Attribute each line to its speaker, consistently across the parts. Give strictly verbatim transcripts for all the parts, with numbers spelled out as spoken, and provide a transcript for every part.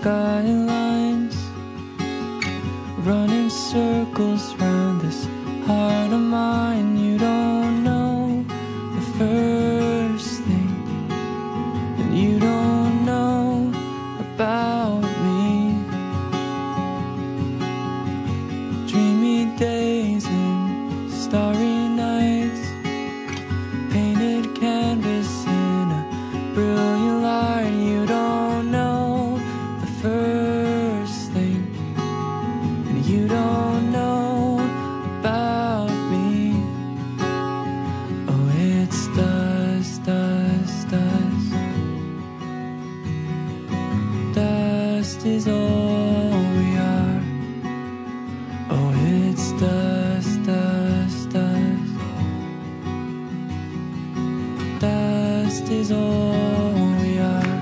Speaker 1: skylines, running circles round this heart of mine. You don't know the first thing, and you don't know about me. Dreamy days and starry nights, painted canvas in a brilliant light. You don't know the first thing, and you don't know about me. Oh, it's dust, dust, dust. Dust is all we are. Oh, it's dust, dust, dust. Dust is all we are.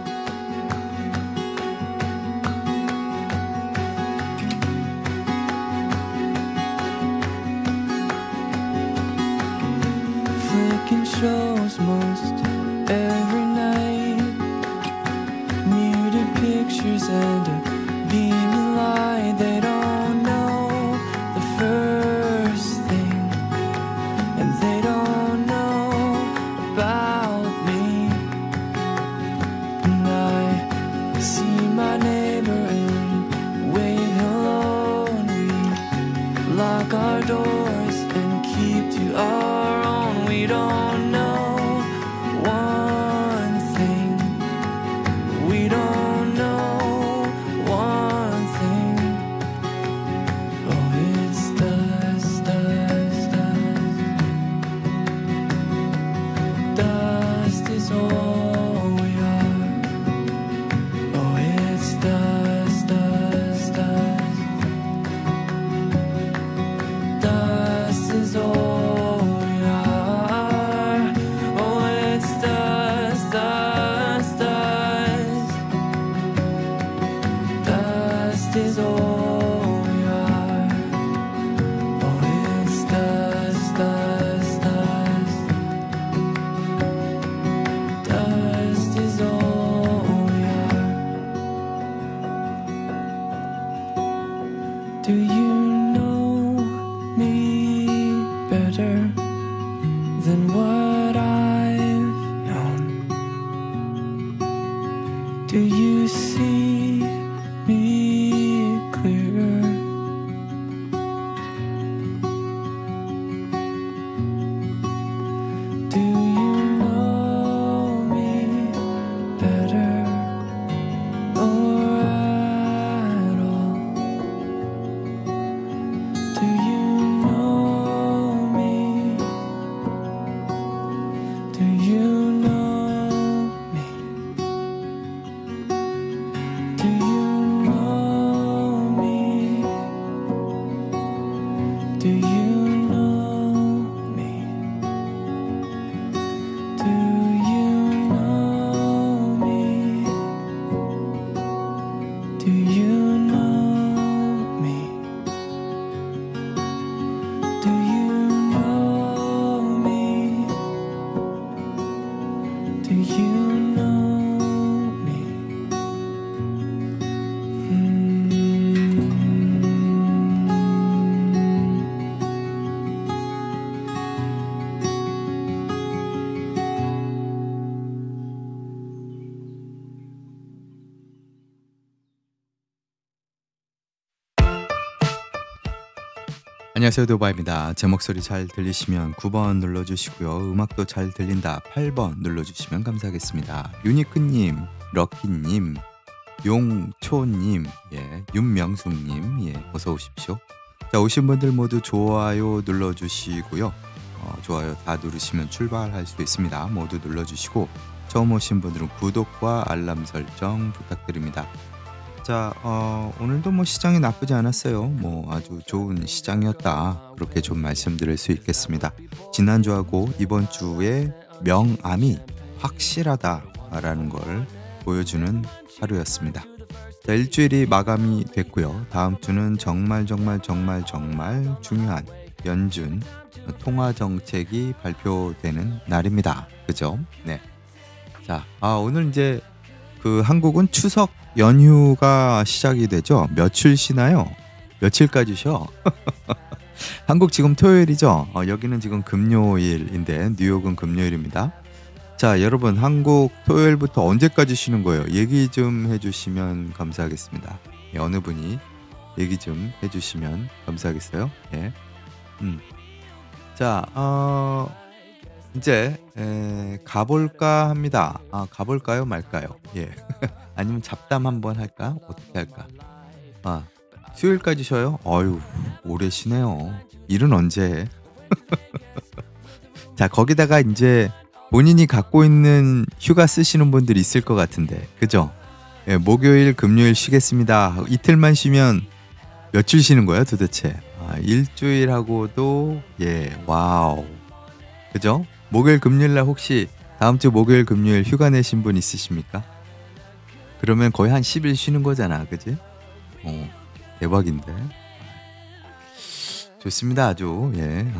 Speaker 1: Flicking shows most every night, muted pictures and a beaming light. They don't know the first thing, and they don't know about me. And I see my neighbor and wave hello, and we lock our doors and keep to our own. We don't know one thing, we don't know one thing. Oh, it's dust, dust, dust. Dust is all we are. Oh, it's dust, dust, dust. Dust is all we are. Oh, it's dust, dust, dust. Dust is all we are. Oh, it's dust, dust, dust. Dust is all we are. Do you know me better than what I've known? Do you see me clearer? Do you know me better or at all? Do you know me? Do you know me? Do you know me? Do you know me? Do you know me? Do you know me? Do you know me? Do you know me?
Speaker 2: 안녕하세요, 도바입니다. 제 목소리 잘 들리시면 구 번 눌러주시고요. 음악도 잘 들린다 팔 번 눌러주시면 감사하겠습니다. 유니크님, 럭키님, 용초님, 예, 윤명숙님, 예, 어서 오십시오. 자, 오신 분들 모두 좋아요 눌러주시고요. 어, 좋아요 다 누르시면 출발할 수 있습니다. 모두 눌러주시고 처음 오신 분들은 구독과 알람 설정 부탁드립니다. 자, 어, 오늘도 뭐 시장이 나쁘지 않았어요. 뭐 아주 좋은 시장이었다, 그렇게 좀 말씀드릴 수 있겠습니다. 지난주하고 이번 주에 명암이 확실하다라는 걸 보여주는 하루였습니다. 자, 일주일이 마감이 됐고요. 다음 주는 정말 정말 정말 정말 중요한 연준 통화 정책이 발표되는 날입니다. 그죠? 네. 자, 아, 오늘 이제 그 한국은 추석 연휴가 시작이 되죠. 며칠 쉬나요? 며칠까지 쉬어? 한국 지금 토요일이죠. 어, 여기는 지금 금요일인데 뉴욕은 금요일입니다. 자, 여러분 한국 토요일부터 언제까지 쉬는 거예요? 얘기 좀 해주시면 감사하겠습니다. 예, 어느 분이 얘기 좀 해주시면 감사하겠어요. 예. 음. 자, 어, 이제 에, 가볼까 합니다. 아, 가볼까요, 말까요? 예. 아니면 잡담 한번 할까? 어떻게 할까? 아, 수요일까지 쉬어요? 어유, 오래 쉬네요. 일은 언제 해? 자, 거기다가 이제 본인이 갖고 있는 휴가 쓰시는 분들이 있을 것 같은데, 그죠? 예, 목요일, 금요일 쉬겠습니다. 이틀만 쉬면 며칠 쉬는 거예요, 도대체? 아, 일주일하고도 예, 와우, 그죠? 목요일, 금요일 날 혹시 다음 주 목요일, 금요일 휴가 내신 분 있으십니까? 그러면 거의 한 십 일 쉬는 거잖아, 그지? 어, 대박인데. 좋습니다, 아주. 예.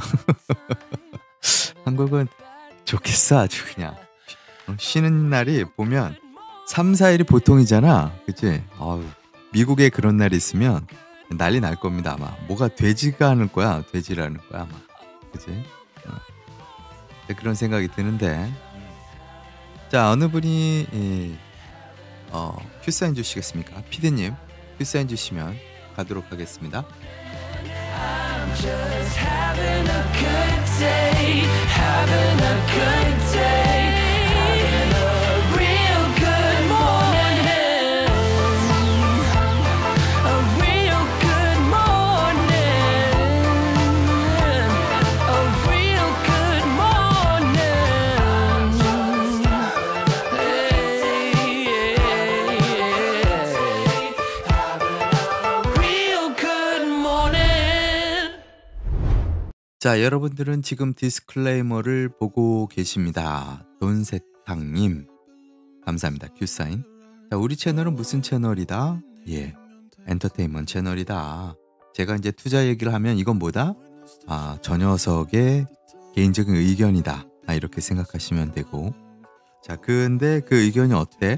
Speaker 2: 한국은 좋겠어, 아주 그냥. 어, 쉬는 날이 보면 삼, 사 일이 보통이잖아. 그치? 아유, 미국에 그런 날이 있으면 난리 날 겁니다, 아마. 뭐가 되지가 않을 거야. 되지라는 거야, 아마. 그치? 어. 그런 생각이 드는데. 자, 어느 분이, 이, 어, 큐 사인 주시겠습니까? 피디님, 큐 사인 주시면 가도록 하겠습니다.
Speaker 1: Just having a good day, having a good day, having a real good morning, a real good morning, a real good morning. Hey, having a real good morning.
Speaker 2: 자, 여러분들은 지금 디스클레이머를 보고 계십니다. 돈세탕님, 감사합니다. 큐사인. 자, 우리 채널은 무슨 채널이다? 예, 엔터테인먼트 채널이다. 제가 이제 투자 얘기를 하면 이건 뭐다? 아, 저 녀석의 개인적인 의견이다. 아, 이렇게 생각하시면 되고. 자, 근데 그 의견이 어때?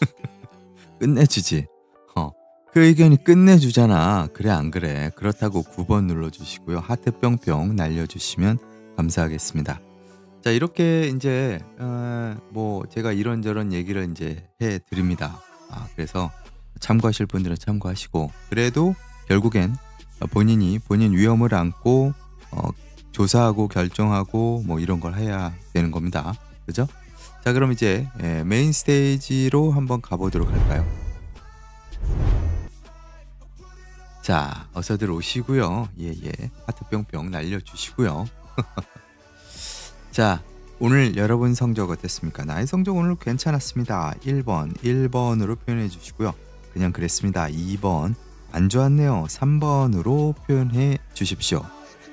Speaker 2: 끝내주지. 어, 그 의견이 끝내주잖아. 그래, 안 그래? 그렇다고 구 번 눌러주시고요. 하트 뿅뿅 날려주시면 감사하겠습니다. 자, 이렇게 이제 어, 뭐 제가 이런저런 얘기를 이제 해드립니다. 아, 그래서 참고하실 분들은 참고하시고, 그래도 결국엔 본인이 본인 위험을 안고 어, 조사하고 결정하고 뭐 이런 걸 해야 되는 겁니다. 그죠? 자, 그럼 이제 예, 메인 스테이지로 한번 가보도록 할까요? 자, 어서들 오시고요. 예예, 하트 뿅뿅 날려주시고요. 자, 오늘 여러분 성적 어땠습니까? 나의 성적 오늘 괜찮았습니다. 일 번, 일 번으로 표현해 주시고요. 그냥 그랬습니다. 이 번, 안 좋았네요. 삼 번으로 표현해 주십시오.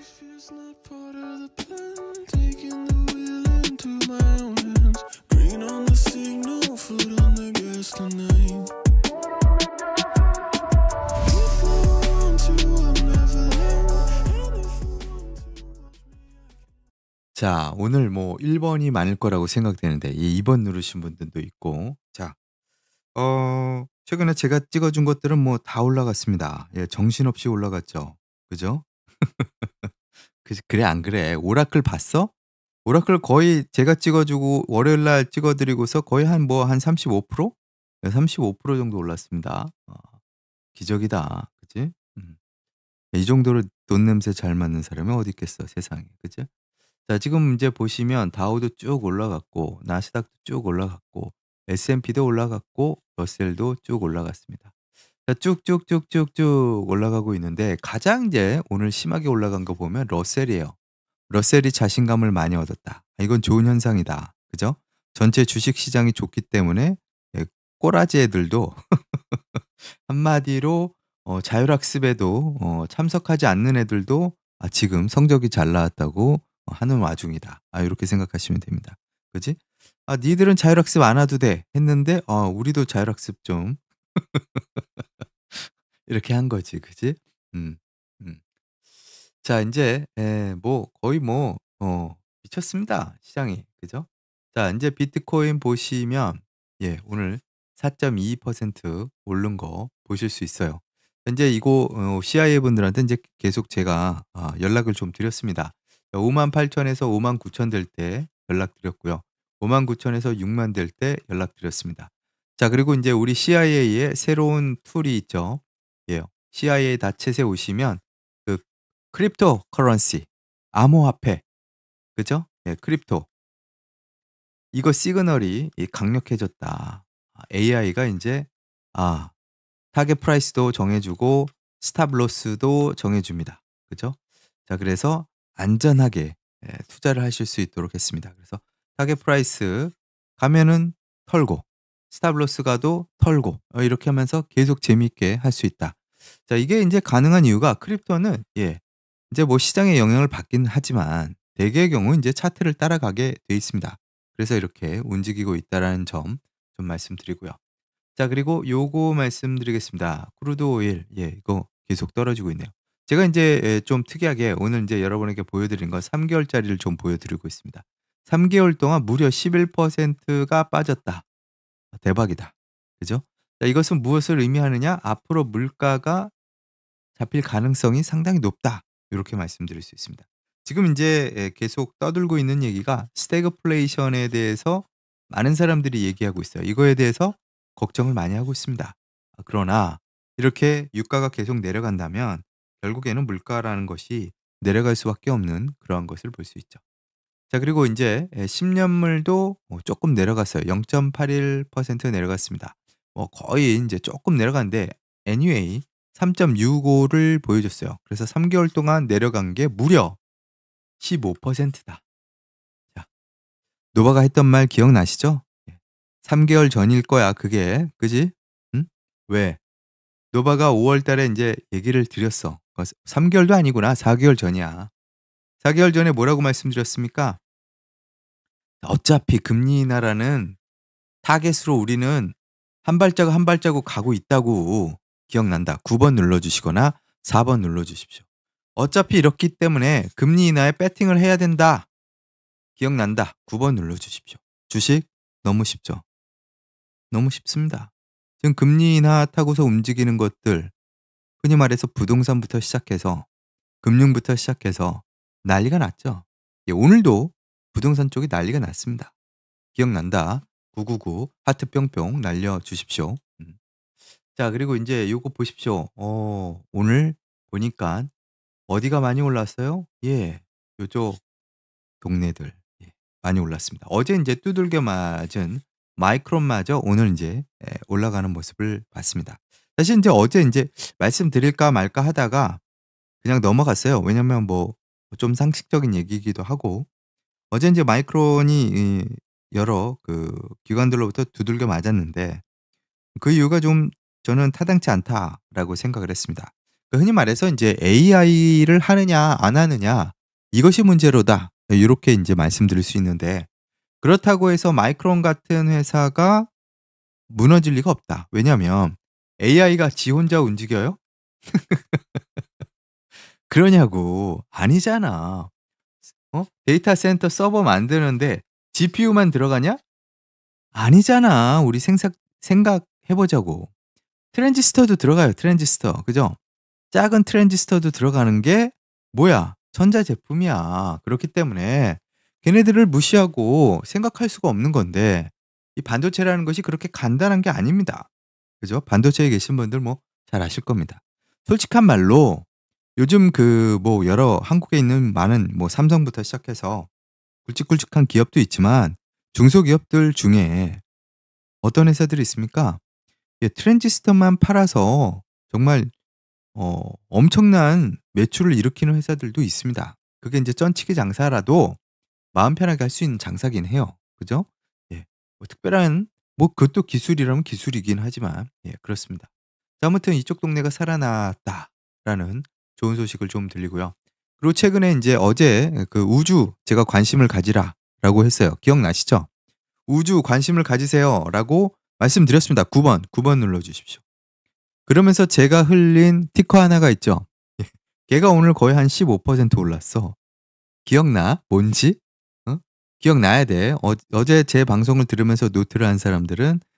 Speaker 2: 자, 오늘 뭐 일 번이 많을 거라고 생각되는데 이 이 번 누르신 분들도 있고. 자, 어, 최근에 제가 찍어준 것들은 뭐 다 올라갔습니다. 예, 정신없이 올라갔죠. 그죠? 그, 그래, 안 그래? 오라클 봤어? 오라클 거의 제가 찍어주고 월요일 날 찍어드리고서 거의 한 뭐 한 삼십오 퍼센트? 네, 삼십오 퍼센트 정도 올랐습니다. 어, 기적이다. 그치? 음. 이 정도로 돈 냄새 잘 맡는 사람이 어디 있겠어, 세상에. 그치? 자, 지금 이제 보시면 다우도 쭉 올라갔고 나스닥도 쭉 올라갔고 에스 앤 피도 올라갔고 러셀도 쭉 올라갔습니다. 자, 쭉쭉쭉쭉쭉 올라가고 있는데 가장 이제 오늘 심하게 올라간 거 보면 러셀이에요. 러셀이 자신감을 많이 얻었다. 아, 이건 좋은 현상이다. 그죠? 전체 주식 시장이 좋기 때문에 예, 꼬라지 애들도 한마디로 어, 자율학습에도 어, 참석하지 않는 애들도 아, 지금 성적이 잘 나왔다고 하는 와중이다. 아, 이렇게 생각하시면 됩니다. 그지? 아, 니들은 자율학습 안 와도 돼 했는데 어, 우리도 자율학습 좀 이렇게 한 거지. 그지? 음, 음. 자, 이제 에, 뭐 거의 뭐 어, 미쳤습니다. 시장이. 그죠? 자, 이제 비트코인 보시면 예, 오늘 사 점 이이 퍼센트 오른 거 보실 수 있어요. 현재 이거 어 씨아이에이 분들한테 인제 계속 제가 아 연락을 좀 드렸습니다. 오만 팔천에서 오만 구천 될 때 연락드렸고요. 오만 구천에서 육만 될 때 연락드렸습니다. 자 그리고 인제 우리 씨아이에이의 새로운 툴이 있죠. 예 씨아이에이 닷챗에 오시면 그 크립토 커런시 암호화폐 그죠? 예 크립토. 이거 시그널이 이 강력해졌다. 아 에이아이가 인제 아 타겟 프라이스도 정해 주고 스탑 로스도 정해 줍니다. 그죠? 자 그래서 안전하게 예 투자를 하실 수 있도록 했습니다. 그래서 타겟 프라이스 가면은 털고 스탑 로스 가도 털고 어 이렇게 하면서 계속 재미있게 할 수 있다. 자 이게 인제 가능한 이유가 크립토는 예 인제 뭐 시장의 영향을 받긴 하지만 대개의 경우 인제 차트를 따라가게 돼 있습니다. 그래서 이렇게 움직이고 있다라는 점 좀 말씀드리고요. 자 그리고 요거 말씀드리겠습니다. 크루드 오일 예 이거 계속 떨어지고 있네요. 제가 인제 예 좀 특이하게 오늘 인제 여러분에게 보여 드린 건 삼 개월짜리를 좀 보여 드리고 있습니다. 삼 개월 동안 무려 십일 퍼센트가 빠졌다. 아 대박이다. 그죠? 자 이것은 무엇을 의미하느냐? 앞으로 물가가 잡힐 가능성이 상당히 높다. 요렇게 말씀드릴 수 있습니다. 지금 인제 예 계속 떠들고 있는 얘기가 스태그플레이션에 대해서 많은 사람들이 얘기하고 있어요. 이거에 대해서 걱정을 많이 하고 있습니다. 아 그러나 이렇게 유가가 계속 내려간다면 결국에는 물가라는 것이 내려갈 수밖에 없는 그러한 것을 볼 수 있죠. 자 그리고 인제 예 십 년물도 어 쪼끔 내려갔어요. 영 점 팔일 퍼센트 내려갔습니다. 뭐 거의 인제 쪼끔 내려갔는데 애니웨이 삼 점 육오를 보여줬어요. 그래서 삼 개월 동안 내려간 게 무려 십오 퍼센트다. 자 노바가 했던 말 기억나시죠? 예. 삼 개월 전일 거야 그게. 그지? 응? 왜? 노바가 오월 달에 인제 얘기를 드렸어. 어 삼 개월도 아니구나. 사 개월 전이야. 사 개월 전에 뭐라고 말씀드렸습니까? 어차피 금리 인하라는 타겟으로 우리는 한 발자국 한 발자국 가고 있다고. 기억난다. 구 번 눌러 주시거나 사 번 눌러 주십시오. 어차피 이렇기 때문에 금리 인하에 배팅을 해야 된다. 기억난다. 구 번 눌러 주십시오. 주식 너무 쉽죠? 너무 쉽습니다. 지금 금리 인하 타고서 움직이는 것들 흔히 말해서 부동산부터 시작해서 금융부터 시작해서 난리가 났죠. 예 오늘도 부동산 쪽이 난리가 났습니다. 기억난다. 구구구 하트 뿅뿅 날려 주십시오. 음. 자 그리고 인제 요거 보십시오. 어 오늘 보니깐 어디가 많이 올랐어요? 예 요쪽 동네들 예 많이 올랐습니다. 어제 인제 두들겨 맞은 마이크론마저 오늘 인제 예 올라가는 모습을 봤습니다. 사실 인제 어제 인제 말씀드릴까 말까 하다가 그냥 넘어갔어요. 왜냐면 뭐 좀 상식적인 얘기이기도 하고 어제 인제 마이크론이 이 여러 그 기관들로부터 두들겨 맞았는데 그 이유가 좀 저는 '타당치 않다.'라고 생각을 했습니다. 그 흔히 말해서 인제 '에이아이를 하느냐 안 하느냐 이것이 문제로다.' 예 요렇게 인제 말씀드릴 수 있는데 그렇다고 해서 마이크론 같은 회사가 무너질 리가 없다. 왜냐면 에이아이가 지 혼자 움직여요? 그러냐고. 아니잖아. 어? 데이터 센터 서버 만드는데 지피유만 들어가냐? 아니잖아. 우리 생삭 생각해 보자고. 트랜지스터도 들어가요 트랜지스터. 그죠? 작은 트랜지스터도 들어가는 게 뭐야? 전자제품이야. 그렇기 때문에 걔네들을 무시하고 생각할 수가 없는 건데 이 반도체라는 것이 그렇게 간단한 게 아닙니다. 그죠? 반도체에 계신 분들 뭐 잘 아실 겁니다. 솔직한 말로 요즘 그 뭐 여러 한국에 있는 많은 뭐 삼성부터 시작해서 굵직굵직한 기업도 있지만 중소기업들 중에 어떤 회사들이 있습니까? 예 트랜지스터만 팔아서 정말 어 엄청난 매출을 일으키는 회사들도 있습니다. 그게 인제 쩐치기 장사라도 마음 편하게 할 수 있는 장사긴 해요. 그죠? 예. 뭐 특별한 뭐 그것도 기술이라면 기술이긴 하지만 예 그렇습니다. 자 아무튼 "이쪽 동네가 살아났다."라는 좋은 소식을 좀 들리고요. 그리고 최근에 인제 어제 그 "우주 제가 관심을 가지라."라고 했어요. 기억나시죠? "우주 관심을 가지세요."라고 말씀드렸습니다. 구 번, 구 번 눌러 주십시오. 그러면서 제가 흘린 티커 하나가 있죠. 예. 걔가 오늘 거의 한 십오 퍼센트 올랐어. 기억나? 뭔지? 어? 기억나야 돼. 어 어제 제 방송을 들으면서 노트를 한 사람들은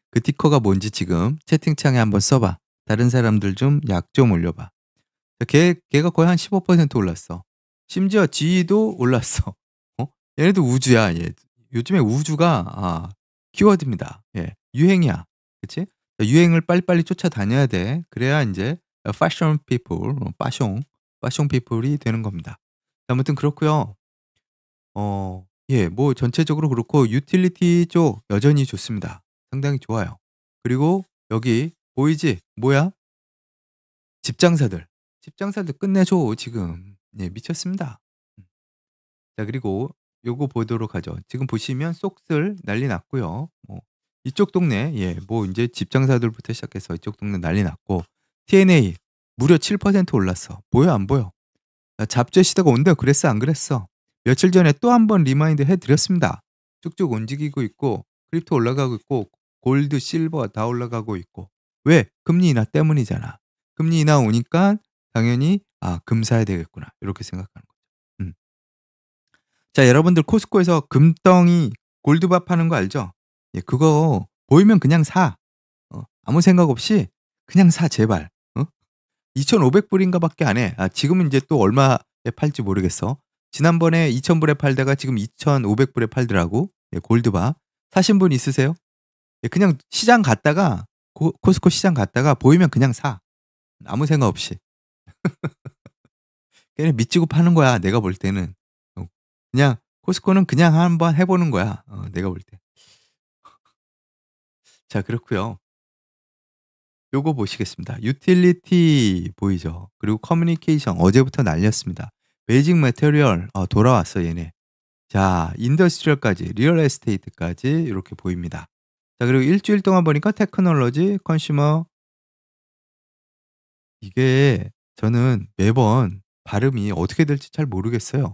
Speaker 2: 그 티커가 뭔지 지금 채팅창에 한번 써봐. 다른 사람들 좀 약 좀 올려봐. 걔, 걔가 거의 한 십오 퍼센트 올랐어. 심지어 지도 올랐어. 어? 얘네도 우주야. 얘. 요즘에 우주가 아, 키워드입니다. 예, 유행이야. 그치? 유행을 빨리빨리 쫓아다녀야 돼. 그래야 이제 패션 피플, 빠숑, 빠숑 피플이 되는 겁니다. 아무튼 그렇고요. 어, 예, 뭐 전체적으로 그렇고 유틸리티 쪽 여전히 좋습니다. 상당히 좋아요. 그리고 여기 보이지? 뭐야? 집장사들. 집장사들 끝내줘 지금. 예, 미쳤습니다. 음. 자, 그리고 요거 보도록 하죠. 지금 보시면 쏙슬 난리 났고요. 뭐 이쪽 동네 예, 뭐 이제 집장사들부터 시작해서 이쪽 동네 난리 났고 티엔에이 무려 칠 퍼센트 올랐어. 보여 안 보여? 나 잡재 시대가 온다 그랬어 안 그랬어? 며칠 전에 또 한 번 리마인드 해 드렸습니다. 쭉쭉 움직이고 있고 크립토 올라가고 있고 골드, 실버 다 올라가고 있고. 왜? 금리 인하 때문이잖아. 금리 인하 오니까 당연히 '아 금 사야 되겠구나.' 이렇게 생각하는 거죠. 음. 자, 여러분들 코스트코에서 금덩이 골드바 파는 거 알죠? 예, 그거 보이면 그냥 사. 어, 아무 생각 없이 그냥 사 제발. 어? 이천오백 불인가 밖에 안 해. 아, 지금은 이제 또 얼마에 팔지 모르겠어. 지난번에 이천 불에 팔다가 지금 이천오백 불에 팔더라고. 예, 골드바. 사신 분 있으세요? 예, 그냥 시장 갔다가 코, 코스코 시장 갔다가 보이면 그냥 사. 아무 생각 없이. 걔네 미치고 파는 거야. 내가 볼 때는. 어, 그냥 코스코는 그냥 한번 해보는 거야. 어, 내가 볼 때. 자, 그렇고요. 요거 보시겠습니다. 유틸리티 보이죠? 그리고 커뮤니케이션 어제부터 날렸습니다. 베이직 매테리얼 어, 돌아왔어 얘네. 자, 인더스트리얼까지 리얼 에스테이트까지 이렇게 보입니다. 자, 그리고 일주일 동안 보니까 테크놀로지, 컨슈머 이게 저는 매번 발음이 어떻게 될지 잘 모르겠어요.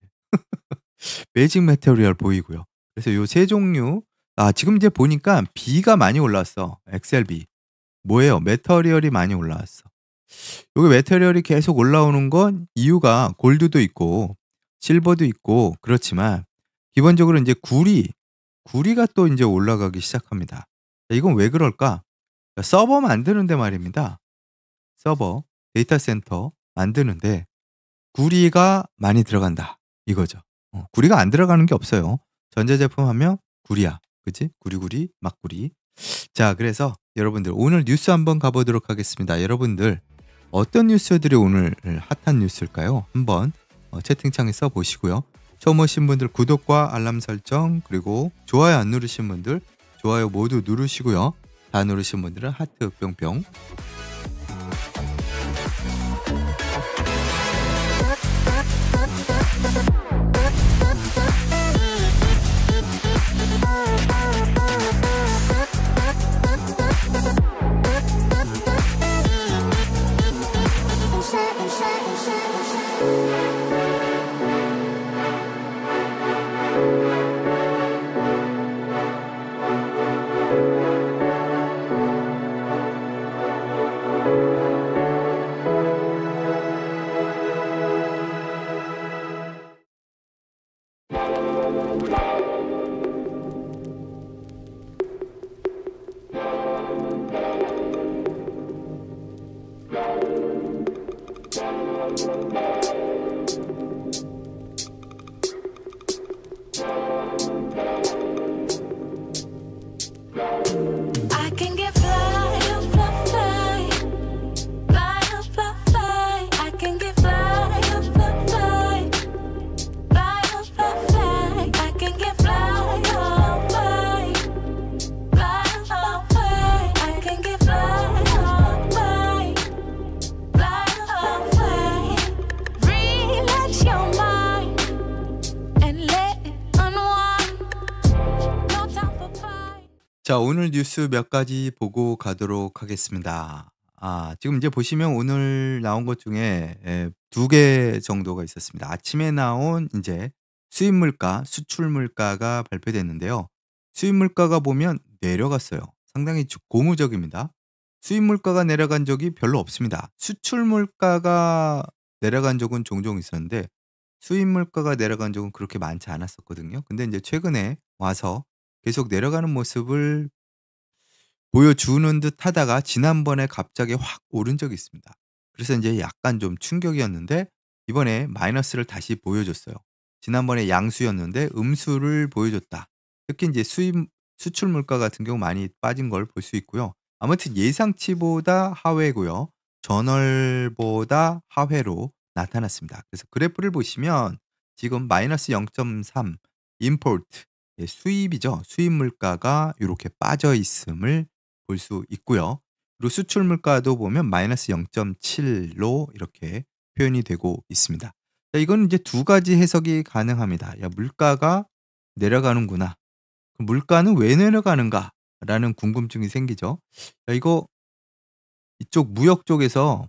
Speaker 2: 베이직 매테리얼 보이고요. 그래서 요 세 종류 아, 지금 이제 보니까 B가 많이 올랐어. 엑스엘비. 뭐예요? 매터리얼이 많이 올라왔어. 요게 매터리얼이 계속 올라오는 건 이유가 골드도 있고 실버도 있고 그렇지만 기본적으로 인제 구리, 구리가 또 인제 올라가기 시작합니다. 이건 왜 그럴까? 서버 만드는데 말입니다. 서버, 데이터 센터 만드는데 구리가 많이 들어간다 이거죠. 어, 구리가 안 들어가는 게 없어요. 전자제품 하면 구리야. 그치? 구리구리, 막구리. 자, 그래서 여러분들 오늘 뉴스 한번 가보도록 하겠습니다. 여러분들 어떤 뉴스들이 오늘 핫한 뉴스일까요? 한번 어, 채팅창에 써보시고요. 처음 오신 분들 구독과 알람 설정 그리고 좋아요 안 누르신 분들 좋아요 모두 누르시고요. 다 누르신 분들은 하트 뿅뿅.
Speaker 1: I can get fly, fly, fly, fly, fly, fly. I can get fly, fly, fly, fly, fly, fly. I can get fly, fly, fly, fly, fly. I can get fly, fly, fly, fly. Relax your mind and let it unwind. No time for fight.
Speaker 2: 자, 오늘 뉴스 몇 가지 보고 가도록 하겠습니다. 아, 지금 이제 보시면 오늘 나온 것 중에 예, 두 개 정도가 있었습니다. 아침에 나온 이제 수입 물가, 수출 물가가 발표됐는데요. 수입 물가가 보면 내려갔어요. 상당히 주- 고무적입니다. 수입 물가가 내려간 적이 별로 없습니다. 수출 물가가 내려간 적은 종종 있었는데 수입 물가가 내려간 적은 그렇게 많지 않았었거든요. 근데 이제 최근에 와서 계속 내려가는 모습을 보여주는 듯 하다가 지난번에 갑자기 확 오른 적이 있습니다. 그래서 인제 약간 좀 충격이었는데 이번에 마이너스를 다시 보여줬어요. 지난번에 양수였는데 음수를 보여줬다. 특히 인제 수입 수출 물가 같은 경우 많이 빠진 걸 볼 수 있고요. 아무튼 예상치보다 하회고요. 전월보다 하회로 나타났습니다. 그래서 그래프를 보시면 지금 마이너스 영 점 삼 임포트 예 수입이죠. 수입 물가가 요렇게 빠져 있음을 볼 수 있고요. 그리고 수출 물가도 보면 마이너스 영 점 칠로 이렇게 표현이 되고 있습니다. 자 이거는 이제 두 가지 해석이 가능합니다. '야 물가가 내려가는구나. 그 물가는 왜 내려가는가?'라는 궁금증이 생기죠. 야 이거 이쪽 무역 쪽에서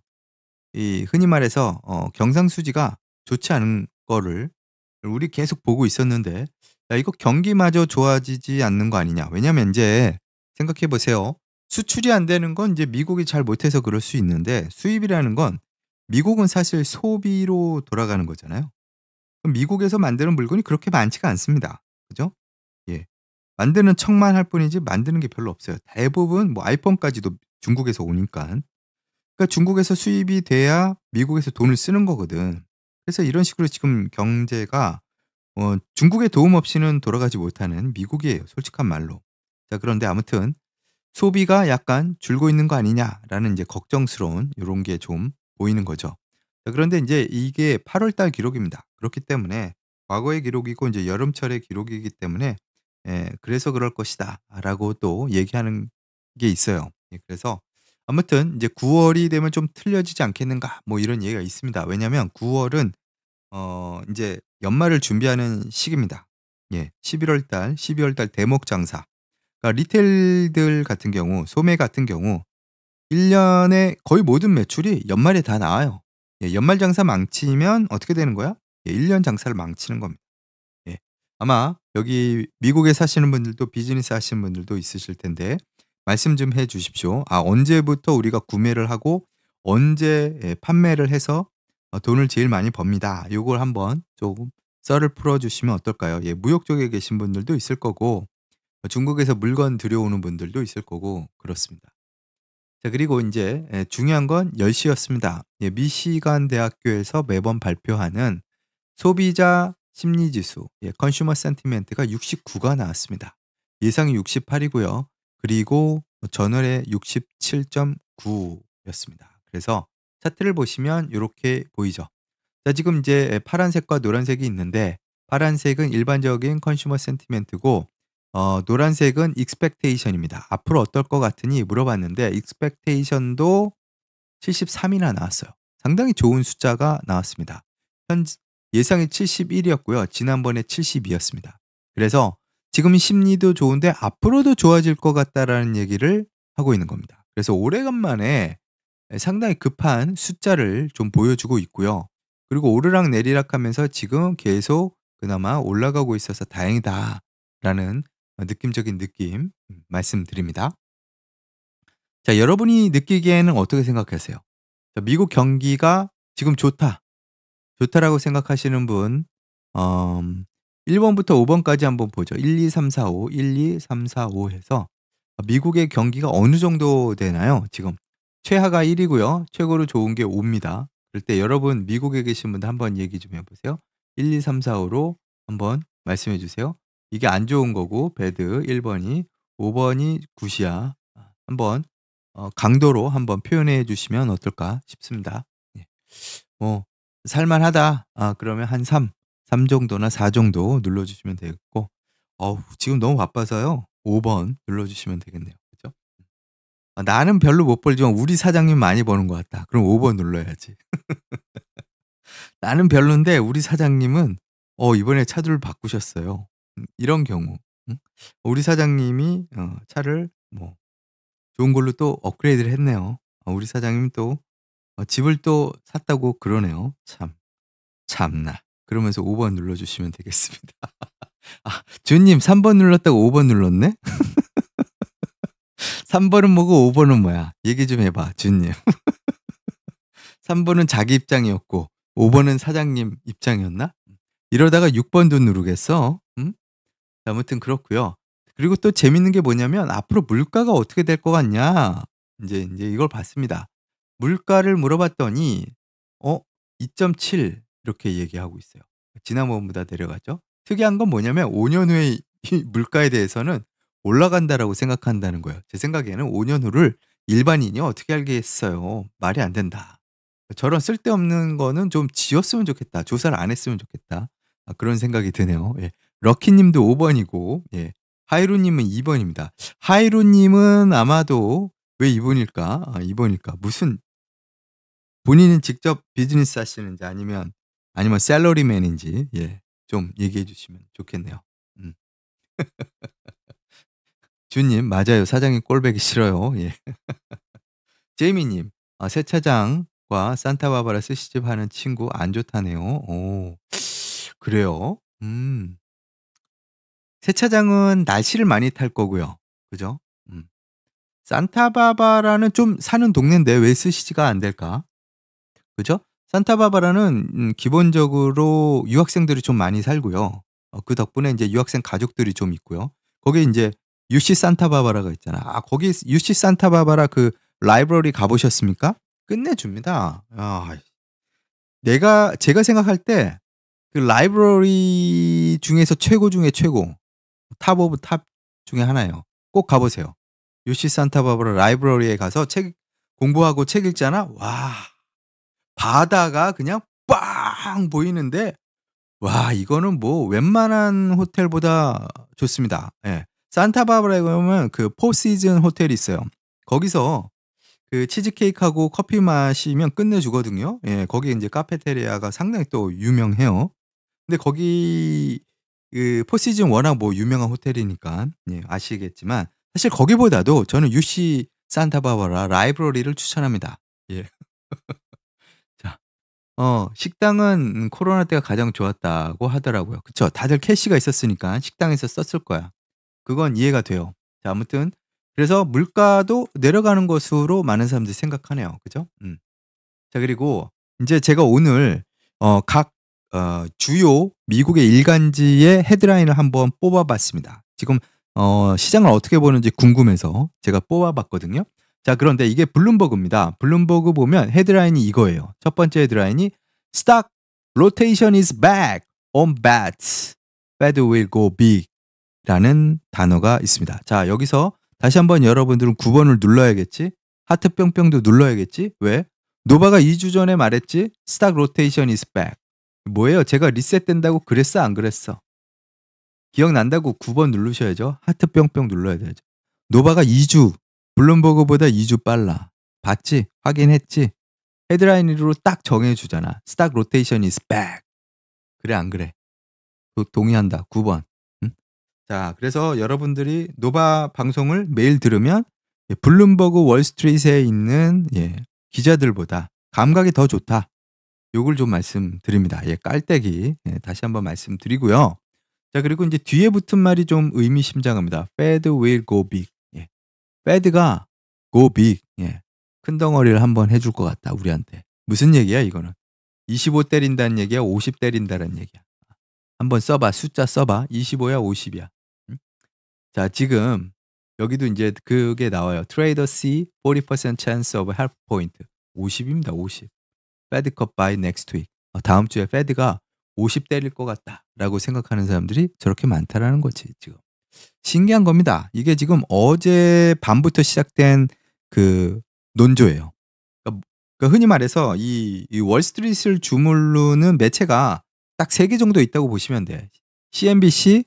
Speaker 2: 이 흔히 말해서 어 경상수지가 좋지 않은 거를 우리 계속 보고 있었는데 '야 이거 경기마저 좋아지지 않는 거 아니냐.' 왜냐면 인제 생각해 보세요. 수출이 안 되는 건 인제 미국이 잘 못해서 그럴 수 있는데 수입이라는 건 미국은 사실 소비로 돌아가는 거잖아요. 그럼 미국에서 만드는 물건이 그렇게 많지가 않습니다. 그죠? 예. 만드는 척만 할 뿐이지 만드는 게 별로 없어요. 대부분 뭐 아이폰까지도 중국에서 오니깐. 그러니까 중국에서 수입이 돼야 미국에서 돈을 쓰는 거거든. 그래서 이런 식으로 지금 경제가 어 중국의 도움 없이는 돌아가지 못하는 미국이에요, 솔직한 말로. 자 그런데 아무튼 '소비가 약간 줄고 있는 거 아니냐.'라는 인제 걱정스러운 요런 게 좀 보이는 거죠. 자 그런데 인제 이게 팔월 달 기록입니다. 그렇기 때문에 과거의 기록이고 인제 여름철의 기록이기 때문에 예 '그래서 그럴 것이다.'라고 또 얘기하는 게 있어요. 예 그래서 아무튼 인제 "구월이 되면 좀 틀려지지 않겠는가?" 뭐 이런 얘기가 있습니다. 왜냐면 구월은 어 인제 연말을 준비하는 시기입니다. 예. 십일월 달, 십이월 달 대목 장사. 그러니까 리테일들 같은 경우 소매 같은 경우 일 년에 거의 모든 매출이 연말에 다 나와요. 예 연말 장사 망치면 어떻게 되는 거야? 예 일 년 장사를 망치는 겁니다. 예. 아마 여기 미국에 사시는 분들도 비즈니스 하시는 분들도 있으실 텐데 말씀 좀 해 주십시오. "아 언제부터 우리가 구매를 하고 언제 예 판매를 해서 어 돈을 제일 많이 법니다." 요걸 한번 조금 썰을 풀어 주시면 어떨까요? 예 무역 쪽에 계신 분들도 있을 거고 어 중국에서 물건 들여오는 분들도 있을 거고 그렇습니다. 자 그리고 인제 예 중요한 건 열 시였습니다. 예 미시간 대학교에서 매번 발표하는 소비자 심리 지수 예 컨슈머 센티멘트가 육십구가 나왔습니다. 예상이 육십팔 이고요. 그리고 전월에 육십칠 점 구 였습니다. 그래서 차트를 보시면 요렇게 보이죠. 자 지금 이제 예 파란색과 노란색이 있는데 파란색은 일반적인 컨슈머 센티멘트고 어 노란색은 expectation입니다. "앞으로 어떨 것 같으니?" 물어봤는데 expectation도 칠십삼 이나 나왔어요. 상당히 좋은 숫자가 나왔습니다. 현지 예상이 칠십일 이었고요. 지난번에 칠십이 였습니다. 그래서 지금 심리도 좋은데 '앞으로도 좋아질 것 같다.'라는 얘기를 하고 있는 겁니다. 그래서 오래간만에 예 상당히 급한 숫자를 좀 보여주고 있고요. 그리고 오르락내리락하면서 지금 계속 그나마 올라가고 있어서 다행이다라는 어 느낌적인 느낌 음 말씀드립니다. 자 여러분이 느끼기에는 어떻게 생각하세요? 자 미국 경기가 지금 좋다. 좋다라고 생각하시는 분 엄 일 번부터 오 번까지 한번 보죠. 일, 이, 삼, 사, 오, 일, 이, 삼, 사, 오 해서 아 미국의 경기가 어느 정도 되나요? 지금 최하가 일 이고요. 최고로 좋은 게 오입니다. 그럴 때 여러분 미국에 계신 분들 한번 얘기 좀 해 보세요. 일, 이, 삼, 사, 오로 한번 말씀해 주세요. 이게 안 좋은 거고 배드 일 번이 오 번이 굿이야. 아 한번 어 강도로 한번 표현해 주시면 어떨까 싶습니다. 예. 뭐 살만하다. 아 그러면 한 삼, 삼 정도나 사 정도 눌러 주시면 되겠고 어우 지금 너무 바빠서요. 오 번 눌러 주시면 되겠네요. 그죠? 아 나는 별로 못 벌지만 우리 사장님 많이 버는 것 같다. 그럼 오 번 눌러야지. 나는 별론데 우리 사장님은 어 이번에 차를 바꾸셨어요. 음 이런 경우 음 우리 사장님이 어 차를 뭐 좋은 걸로 또 업그레이드를 했네요. 어 우리 사장님은 또 어 집을 또 샀다고 그러네요. 참. 참나. 그러면서 오 번 눌러 주시면 되겠습니다. 아 주님 삼 번 눌렀다고 오 번 눌렀네? 삼 번은 뭐고 오 번은 뭐야? 얘기 좀 해 봐 주님. 삼 번은 자기 입장이었고 오 번은 사장님 입장이었나? 이러다가 육 번도 누르겠어? 음? 아무튼 그렇고요. 그리고 또 재밌는 게 뭐냐면 앞으로 물가가 어떻게 될 것 같냐. 인제 인제 이걸 봤습니다. 물가를 물어봤더니 어 이 점 칠 이렇게 얘기하고 있어요. 지난번보다 내려갔죠. 특이한 건 뭐냐면 오 년 후에 이 물가에 대해서는 올라간다라고 생각한다는 거예요. 제 생각에는 오 년 후를 일반인이 어떻게 알겠어요. 말이 안 된다. 저런 쓸데없는 거는 좀 지웠으면 좋겠다. 조사를 안 했으면 좋겠다. 아 그런 생각이 드네요. 예. 럭키 님도 오 번이고 예. 하이루 님은 이 번입니다. 하이루 님은 아마도 왜 이 번일까? 아 이 번일까? 무슨 본인은 직접 비즈니스 하시는지 아니면 아니면 샐러리맨인지 예. 좀 얘기해 주시면 좋겠네요. 음. 주님 맞아요. 사장님 꼴보기 싫어요. 예. 제이미 님. 아 세차장과 산타바바라 스시집 하는 친구 안 좋다네요. 어. 그래요? 음. 세차장은 날씨를 많이 탈 거고요. 그죠? 음. 산타바바라는 좀 사는 동네인데 왜 스시가 안 될까? 그죠? 산타바바라는 음 기본적으로 유학생들이 좀 많이 살고요. 어 그 덕분에 인제 유학생 가족들이 좀 있고요. 거기에 인제 유씨 산타바바라가 있잖아. 아 거기 유씨 산타바바라 그 라이브러리 가 보셨습니까? 끝내줍니다. 아 내가 제가 생각할 때 그 라이브러리 중에서 최고 중에 최고 탑 오브 탑 중에 하나예요. 꼭 가 보세요. 유씨 산타바바라 라이브러리에 가서 책 공부하고 책 읽잖아. 와. 바다가 그냥 빵 보이는데 와 이거는 뭐 웬만한 호텔보다 좋습니다. 예. 산타바바라에 가면 그 포 시즌 호텔이 있어요. 거기서 그 치즈케이크하고 커피 마시면 끝내주거든요. 예. 거기에 인제 카페테리아가 상당히 또 유명해요. 근데 거기 그 포 시즌 워낙 뭐 유명한 호텔이니까 예 아시겠지만 사실 거기보다도 저는 유씨 산타바바라 라이브러리를 추천합니다. 예. 자. 어 식당은 음 코로나 때가 가장 좋았다고 하더라고요. 그쵸. 다들 캐시가 있었으니까 식당에서 썼을 거야. 그건 이해가 돼요. 자 아무튼 그래서 물가도 내려가는 것으로 많은 사람들이 생각하네요. 그죠? 음. 자 그리고 인제 제가 오늘 어 각 어 주요 미국의 일간지의 헤드라인을 한번 뽑아 봤습니다. 지금 어 시장을 어떻게 보는지 궁금해서 제가 뽑아 봤거든요. 자 그런데 이게 블룸버그입니다. 블룸버그 보면 헤드라인이 이거예요. 첫 번째 헤드라인이 "Stock rotation is back on bets. Fed will go big." 라는 단어가 있습니다. 자 여기서 다시 한번 여러분들은 구 번을 눌러야겠지? 하트 뿅뿅도 눌러야겠지? 왜? 노바가 이 주 전에 말했지? "Stock rotation is back." 뭐예요? 제가 리셋된다고 그랬어 안 그랬어? 기억난다고 구 번 누르셔야죠. 하트 뿅뿅 눌러야 되죠. 노바가 이 주 블룸버그보다 이 주 빨라. 봤지? 확인했지? 헤드라인으로 딱 정해 주잖아. "Stock rotation is back." 그래 안 그래? 도 동의한다. 구 번. 응? 자 그래서 여러분들이 노바 방송을 매일 들으면 예 블룸버그 월스트리트에 있는 예 기자들보다 감각이 더 좋다. 요걸 좀 말씀드립니다. 예 깔때기 예 다시 한번 말씀드리고요. 자 그리고 인제 뒤에 붙은 말이 좀 의미심장합니다. "Fed will go big." 예. Fed가 go big. 예. 큰 덩어리를 한번 해줄 것 같다 우리한테. 무슨 얘기야 이거는? 이십오 때린다는 얘기야? 오십 때린다는 얘기야? 한번 써 봐. 숫자 써 봐. 이십오야 오십이야? 응? 자 지금 여기도 인제 그게 나와요. "Traders see forty percent chance of half point." 오십입니다 오십. "Fed cut by next week." 어 다음 주에 Fed가 오십 때릴 것 같다라고 생각하는 사람들이 저렇게 많다라는 거지 지금. 신기한 겁니다. 이게 지금 어젯밤부터 시작된 그 논조예요. 그러니까 그러니까 흔히 말해서 이 이 월스트리트를 주무르는 매체가 딱 세 개 정도 있다고 보시면 돼. 씨엔비씨,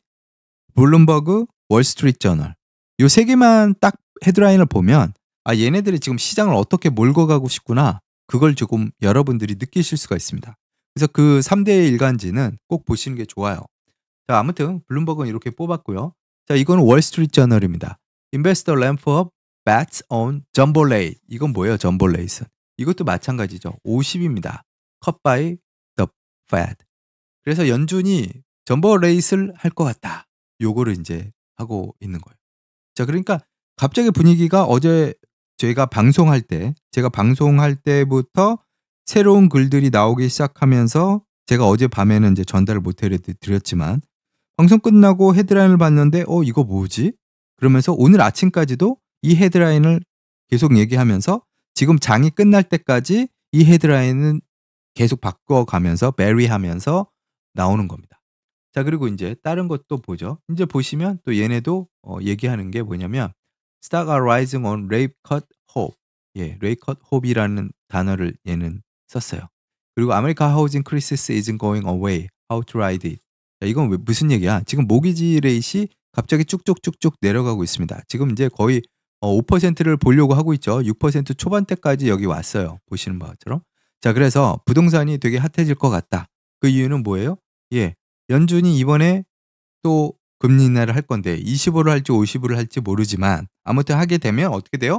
Speaker 2: 블룸버그, 월스트리트 저널. 요 세 개만 딱 헤드라인을 보면 '아 얘네들이 지금 시장을 어떻게 몰고 가고 싶구나.' 그걸 조금 여러분들이 느끼실 수가 있습니다. 그래서 그 삼 대 일간지는 꼭 보시는 게 좋아요. 자 아무튼 블룸버그는 이렇게 뽑았고요. 자 이거는 월스트리트 저널입니다. "Investor ramp up bets on jumbo rate." 이건 뭐예요 jumbo rate은? 이것도 마찬가지죠. 오십입니다. "Cut by the Fed." 그래서 연준이 "점보 레이트를 할 것 같다." 요거를 인제 하고 있는 거예요. 자 그러니까 갑자기 분위기가 어제 저희가 방송할 때 제가 방송할 때부터 새로운 글들이 나오기 시작하면서 제가 어젯밤에는 인제 전달을 못 해 드렸지만 방송 끝나고 헤드라인을 봤는데 어 이거 뭐지? 그러면서 오늘 아침까지도 이 헤드라인을 계속 얘기하면서 지금 장이 끝날 때까지 이 헤드라인은 계속 바꿔가면서 베리하면서 나오는 겁니다. 자 그리고 인제 다른 것도 보죠. 인제 보시면 또 얘네도 어 얘기하는 게 뭐냐면 "Stocks are rising on rate cut hope." 예, rate cut hope이라는 단어를 얘는 썼어요. 그리고 "American housing crisis isn't going away. How to ride it." 자 이건 왜 무슨 얘기야? 지금 모기지 레이트이 갑자기 쭉쭉쭉쭉 내려가고 있습니다. 지금 인제 거의 어 오 퍼센트를 보려고 하고 있죠. 육 퍼센트 초반대까지 여기 왔어요, 보시는 바처럼. 자 그래서 "부동산이 되게 핫해질 것 같다." 그 이유는 뭐예요? 예. 연준이 이번에 또 금리 인하를 할 건데 이십오를 할지 오십을 할지 모르지만 아무튼 하게 되면 어떻게 돼요?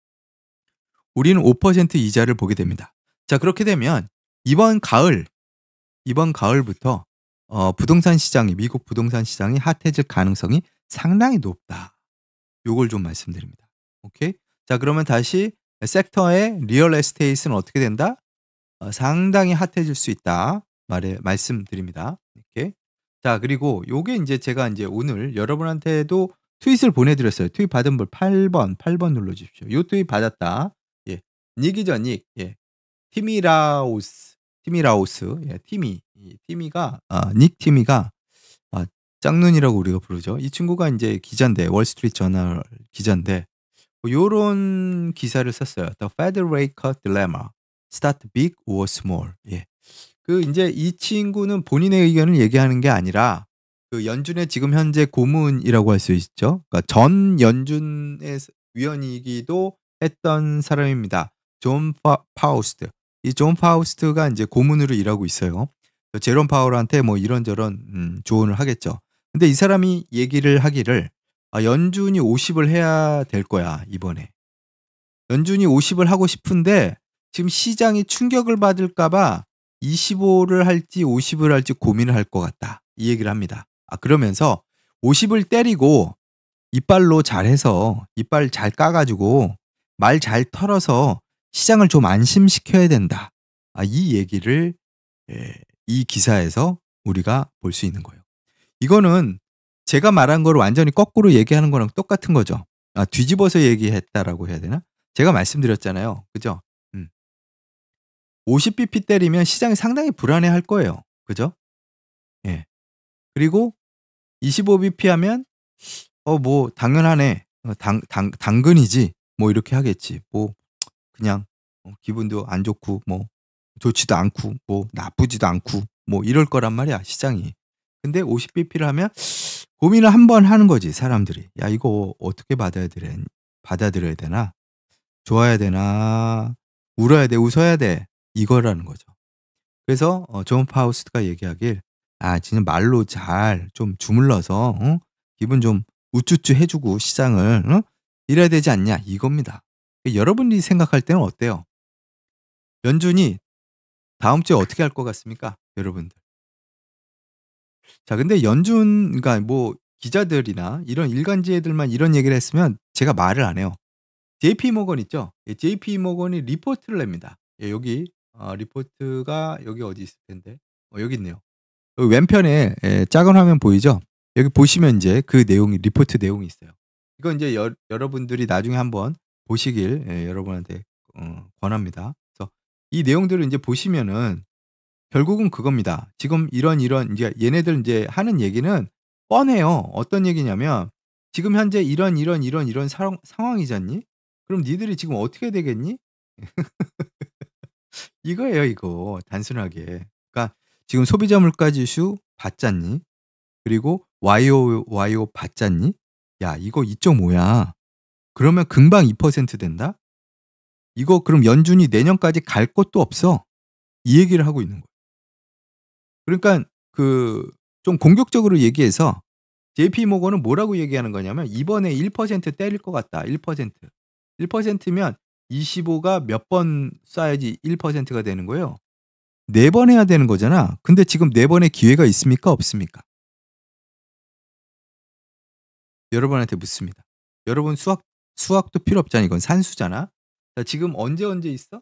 Speaker 2: 우리는 오 퍼센트 이자를 보게 됩니다. 자 그렇게 되면 이번 가을, 이번 가을부터 어 부동산 시장이 미국 부동산 시장이 핫해질 가능성이 상당히 높다. 요걸 좀 말씀드립니다. 오케이? 자 그러면 다시 섹터의 리얼 에스테이트는 어떻게 된다? 어 상당히 핫해질 수 있다. 말해 말씀드립니다. 이렇게. 자 그리고 요게 인제 제가 인제 오늘 여러분한테도 트윗을 보내 드렸어요. 트윗 받은 분 팔 번, 팔 번 눌러 주십시오. 요 트윗 받았다. 예. 닉이죠, 닉. 예. 티미 라오스, 티미 라오스. 예, 티미. 이 티미가 아 닉 티미가 아 짝눈이라고 우리가 부르죠. 이 친구가 인제 기자인데 월스트리트 저널 기자인데 뭐 요런 기사를 썼어요. "The Fed rate cut dilemma. Start big or small." 예. 그 인제 이 친구는 본인의 의견을 얘기하는 게 아니라 그 연준의 지금 현재 고문이라고 할 수 있죠. 그러니까 전 연준의 스 위원이기도 했던 사람입니다. 존 파 파우스트. 이 존 파우스트가 인제 고문으로 일하고 있어요. 그 제롬 파월한테 뭐 이런저런 음 조언을 하겠죠. 근데 이 사람이 얘기를 하기를 "아 연준이 오십을 해야 될 거야, 이번에. 연준이 오십을 하고 싶은데 지금 시장이 충격을 받을까 봐 이십오를 할지 오십을 할지 고민을 할 것 같다." 이 얘기를 합니다. 아 그러면서 "오십을 때리고 이빨로 잘해서 이빨 잘 까 가지고 말 잘 털어서 시장을 좀 안심시켜야 된다." 아 이 얘기를 예 이 기사에서 우리가 볼 수 있는 거예요. 이거는 제가 말한 거를 완전히 거꾸로 얘기하는 거랑 똑같은 거죠. 아 뒤집어서 얘기했다라고 해야 되나? 제가 말씀드렸잖아요. 그죠? 음. 오십 비피 때리면 시장이 상당히 불안해할 거예요. 그죠? 예. 그리고 이십오 비피 하면 '어 뭐 당연하네. 어 당 당 당근이지.' 뭐 이렇게 하겠지. 뭐 그냥 어 기분도 안 좋고 뭐 좋지도 않고 뭐 나쁘지도 않고 뭐 이럴 거란 말이야, 시장이. 근데 오십 비피를 하면 고민을 한번 하는 거지, 사람들이. '야 이거 어떻게 받아야 되래 받아들여야 되나? 좋아야 되나? 울어야 돼? 웃어야 돼?' 이거라는 거죠. 그래서 어 존 파우스트가 얘기하길 "아 진짜 말로 잘 좀 주물러서 어 기분 좀 우쭈쭈 해 주고 시장을 어 이래야 되지 않냐." 이겁니다. 여러분이 생각할 때는 어때요? 연준이 다음 주에 어떻게 할 것 같습니까? 여러분들. 자 근데 연준 그러니까 뭐 기자들이나 이런 일간지애들만 이런 얘기를 했으면 제가 말을 안 해요. 제이피 모건 있죠? 예 제이피 모건이 리포트를 냅니다. 예 여기 어 리포트가 여기 어디 있을 텐데. 어 여기 있네요. 여기 왼편에 예 작은 화면 보이죠? 여기 보시면 인제 그 내용이 리포트 내용이 있어요. 이거 인제 여 여러분들이 나중에 한번 보시길 예 여러분한테 어 권합니다. 그래서 이 내용들을 인제 보시면은 결국은 그겁니다. 지금 이런 이런 인제 얘네들 인제 하는 얘기는 뻔해요. 어떤 얘기냐면 "지금 현재 이런 이런 이런 이런 상황 상황이잖니? 그럼 니들이 지금 어떻게 되겠니?" 이거예요, 이거 단순하게. 그러니까 "지금 소비자 물가 지수 봤잖니? 그리고 와이오 와이오 봤잖니? 야 이거 이 점 오야. 그러면 금방 이 퍼센트 된다? 이거 그럼 연준이 내년까지 갈 곳도 없어." 이 얘기를 하고 있는 거예요. 그러니깐 그 좀 공격적으로 얘기해서 제이피 모건은 뭐라고 얘기하는 거냐면 "이번에 일 퍼센트 때릴 것 같다, 일 퍼센트." 일 퍼센트면 이십오가 몇 번 쏴야지 일 퍼센트가 되는 거예요? 네 번 해야 되는 거잖아. 근데 지금 네 번의 기회가 있습니까, 없습니까? 여러분한테 묻습니다. 여러분 수학 수학도 필요 없잖아. 이건 산수잖아. 자 지금 언제, 언제 있어?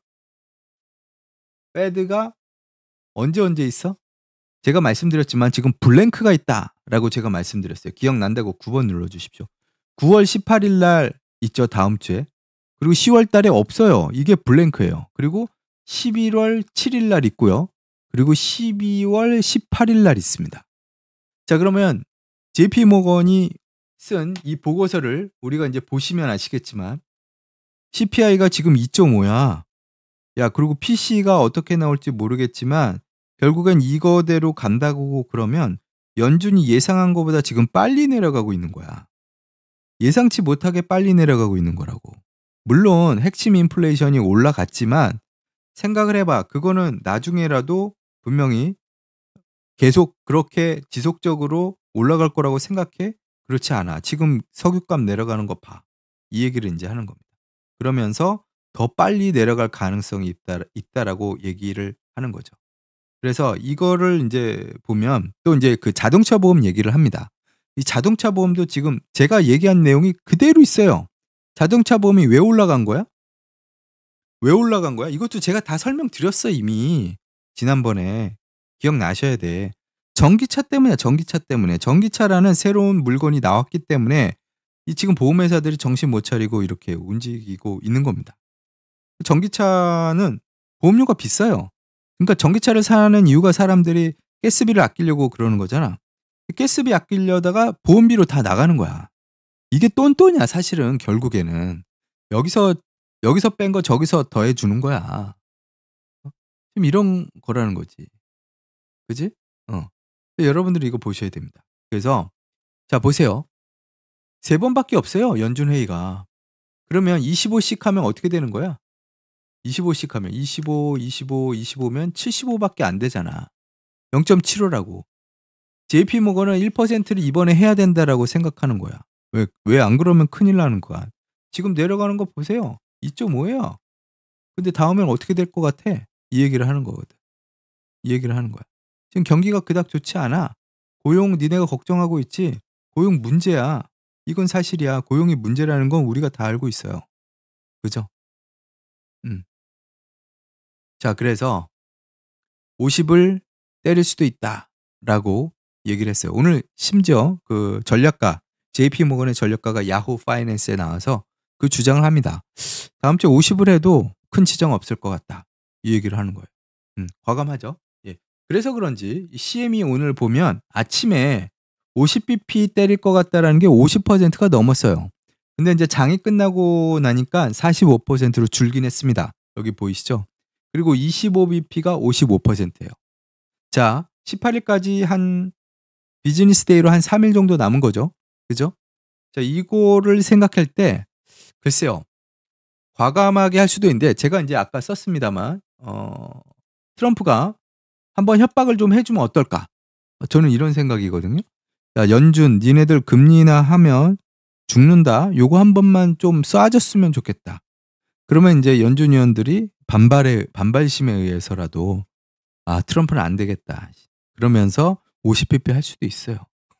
Speaker 2: 패드가 언제, 언제 있어? 제가 말씀드렸지만 지금 블랭크가 있다. 라고 제가 말씀드렸어요. 기억난다고 구 번 눌러주십시오. 구월 십팔일 날 있죠. 다음 주에. 그리고 시월 달에 없어요. 이게 블랭크예요. 그리고 십일월 칠일 날 있고요. 그리고 십이월 십팔일 날 있습니다. 자, 그러면 제이피모건이 쓴 이 보고서를 우리가 이제 보시면 아시겠지만 씨피아이가 지금 이 점 오야. 야, 그리고 피씨가 어떻게 나올지 모르겠지만 결국엔 이거대로 간다고 그러면 연준이 예상한 것보다 지금 빨리 내려가고 있는 거야. 예상치 못하게 빨리 내려가고 있는 거라고. 물론 핵심 인플레이션이 올라갔지만 생각을 해봐. 그거는 나중에라도 분명히 계속 그렇게 지속적으로 올라갈 거라고 생각해? 그렇지 않아. 지금 석유값 내려가는 거 봐. 이 얘기를 이제 하는 겁니다. 그러면서 더 빨리 내려갈 가능성이 있다, 있다라고 얘기를 하는 거죠. 그래서 이거를 이제 보면 또 이제 그 자동차 보험 얘기를 합니다. 이 자동차 보험도 지금 제가 얘기한 내용이 그대로 있어요. 자동차 보험이 왜 올라간 거야? 왜 올라간 거야? 이것도 제가 다 설명드렸어 이미. 지난번에. 기억나셔야 돼. 전기차 때문이야. 전기차 때문에. 전기차라는 새로운 물건이 나왔기 때문에 이 지금 보험회사들이 정신 못 차리고 이렇게 움직이고 있는 겁니다. 전기차는 보험료가 비싸요. 그러니까 전기차를 사는 이유가 사람들이 가스비를 아끼려고 그러는 거잖아. 가스비 아끼려다가 보험비로 다 나가는 거야. 이게 똔똔이야 사실은 결국에는. 여기서 여기서 뺀 거 저기서 더해 주는 거야. 지금 이런 거라는 거지. 그지? 어. 여러분들이 이거 보셔야 됩니다. 그래서 자 보세요. 세 번밖에 없어요. 연준 회의가. 그러면 이십오씩 하면 어떻게 되는 거야? 이십오씩 하면 이십오, 이십오, 이십오면 칠십오밖에 안 되잖아. 영 점 칠오라고. 제이피모건은 일 퍼센트를 이번에 해야 된다라고 생각하는 거야. 왜, 왜 안 그러면 큰일 나는 거야. 지금 내려가는 거 보세요. 이 점 오예요. 근데 다음엔 어떻게 될 것 같아? 이 얘기를 하는 거거든. 이 얘기를 하는 거야. 지금 경기가 그닥 좋지 않아. 고용 니네가 걱정하고 있지. 고용 문제야. 이건 사실이야. 고용이 문제라는 건 우리가 다 알고 있어요. 그죠? 음. 자, 그래서 오십을 때릴 수도 있다라고 얘기를 했어요. 오늘 심지어 그 전략가 제이피모건의 전략가가 야후 파이낸스에 나와서 그 주장을 합니다. 다음 주에 오십을 해도 큰 지장 없을 것 같다. 이 얘기를 하는 거예요. 음, 과감하죠. 예. 그래서 그런지 씨엠이 오늘 보면 아침에 오십 비피 때릴 것 같다라는 게 오십 퍼센트가 넘었어요. 근데 이제 장이 끝나고 나니까 사십오 퍼센트로 줄긴 했습니다. 여기 보이시죠? 그리고 이십오 비피가 오십오 퍼센트예요. 자, 십팔일까지 한 비즈니스 데이로 한 삼 일 정도 남은 거죠. 그죠? 자, 이거를 생각할 때 글쎄요. 과감하게 할 수도 있는데 제가 이제 아까 썼습니다만 어, 트럼프가 한번 협박을 좀 해주면 어떨까? 저는 이런 생각이거든요. 야, 연준 니네들 금리 인하하면 죽는다. 요거 한 번만 좀 쏴줬으면 좋겠다. 그러면 이제 연준 위원들이 반발에 반발심에 의해서라도 아 트럼프는 안 되겠다. 그러면서 오십 비피 할 수도 있어요.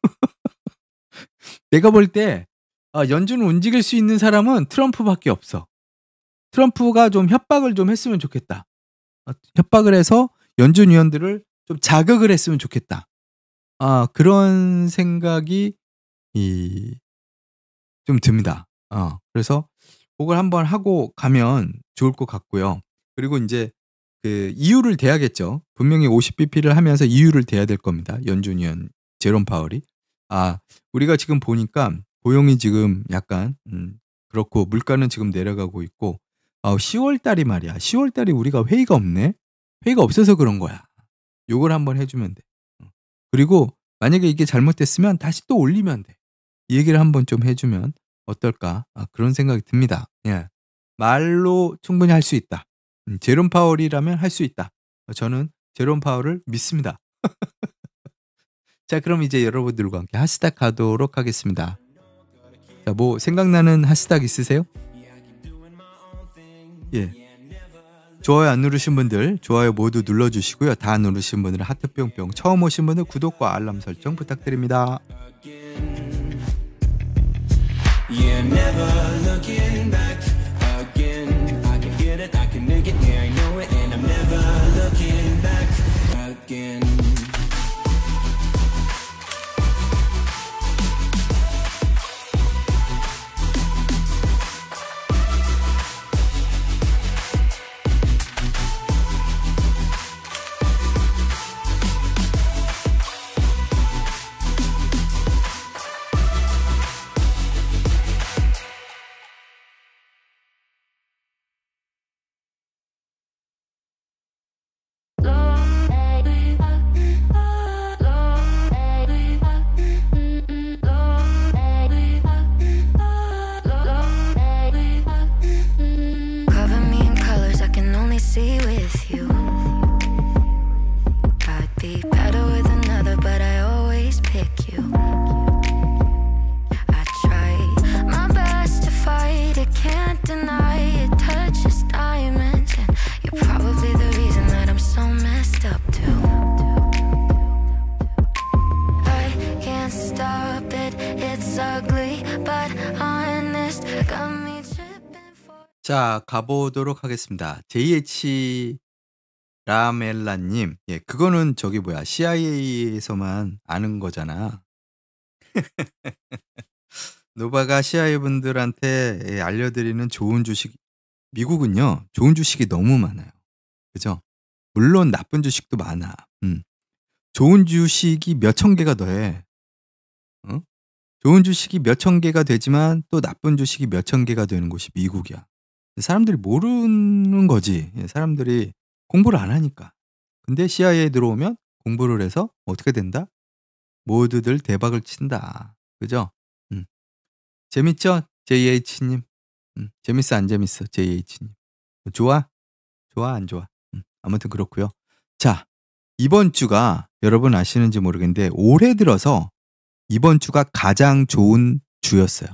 Speaker 2: 내가 볼 때 아, 연준을 움직일 수 있는 사람은 트럼프밖에 없어. 트럼프가 좀 협박을 좀 했으면 좋겠다. 아, 협박을 해서 연준 위원들을 좀 자극을 했으면 좋겠다. 아 그런 생각이 이, 좀 듭니다. 어, 그래서 그걸 한번 하고 가면 좋을 것 같고요. 그리고 이제 그 이유를 대야겠죠. 분명히 오십 비피를 하면서 이유를 대야 될 겁니다. 연준 위원 제롬 파월이. 아 우리가 지금 보니까 고용이 지금 약간 음, 그렇고 물가는 지금 내려가고 있고 아, 시월 달이 말이야. 시월 달이 우리가 회의가 없네. 회의가 없어서 그런 거야. 요걸 한번 해주면 돼. 그리고 만약에 이게 잘못됐으면 다시 또 올리면 돼. 이 얘기를 한번 좀 해주면 어떨까? 아, 그런 생각이 듭니다. 예. 말로 충분히 할 수 있다. 음, 제롬 파월이라면 할 수 있다. 저는 제롬 파월을 믿습니다. 자, 그럼 이제 여러분들과 함께 하시닥 가도록 하겠습니다. 자, 뭐 생각나는 하시닥 있으세요? 예. 좋아요 안 누르신 분들 좋아요 모두 눌러주시고요. 다 누르신 분들은 하트 뿅뿅, 처음 오신 분들 구독과 알람 설정 부탁드립니다. Yeah, never looking back again. I can get it, I can make it, yeah, I know it, and I'm never looking back again. 자, 가보도록 하겠습니다. 제이에이치 라멜라님, 예, 그거는 저기 뭐야, 씨아이에이에서만 아는 거잖아. 노바가 씨아이에이 분들한테 예, 알려드리는 좋은 주식, 미국은요, 좋은 주식이 너무 많아요. 그죠? 물론 나쁜 주식도 많아. 음. 좋은 주식이 몇천 개가 더해. 어? 좋은 주식이 몇천 개가 되지만 또 나쁜 주식이 몇천 개가 되는 곳이 미국이야. 사람들이 모르는 거지. 예, 사람들이 공부를 안 하니까. 근데 씨아이에이 들어오면 공부를 해서 어떻게 된다? 모두들 대박을 친다. 그죠? 음. 재밌죠? 제이에이치님. 음. 재밌어, 안 재밌어? 제이에이치님. 좋아? 좋아, 안 좋아? 음. 아무튼 그렇고요. 자, 이번 주가 여러분 아시는지 모르겠는데 올해 들어서 이번 주가 가장 좋은 주였어요.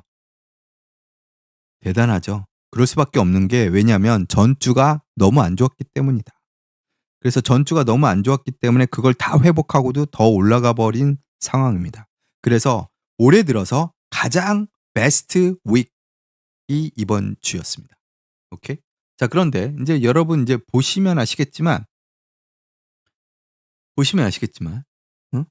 Speaker 2: 대단하죠? 그럴 수밖에 없는 게 왜냐하면 전주가 너무 안 좋았기 때문이다. 그래서 전주가 너무 안 좋았기 때문에 그걸 다 회복하고도 더 올라가 버린 상황입니다. 그래서 올해 들어서 가장 베스트 윅이 이번 주였습니다. 오케이? 자, 그런데 이제 여러분 이제 보시면 아시겠지만 보시면 아시겠지만 응?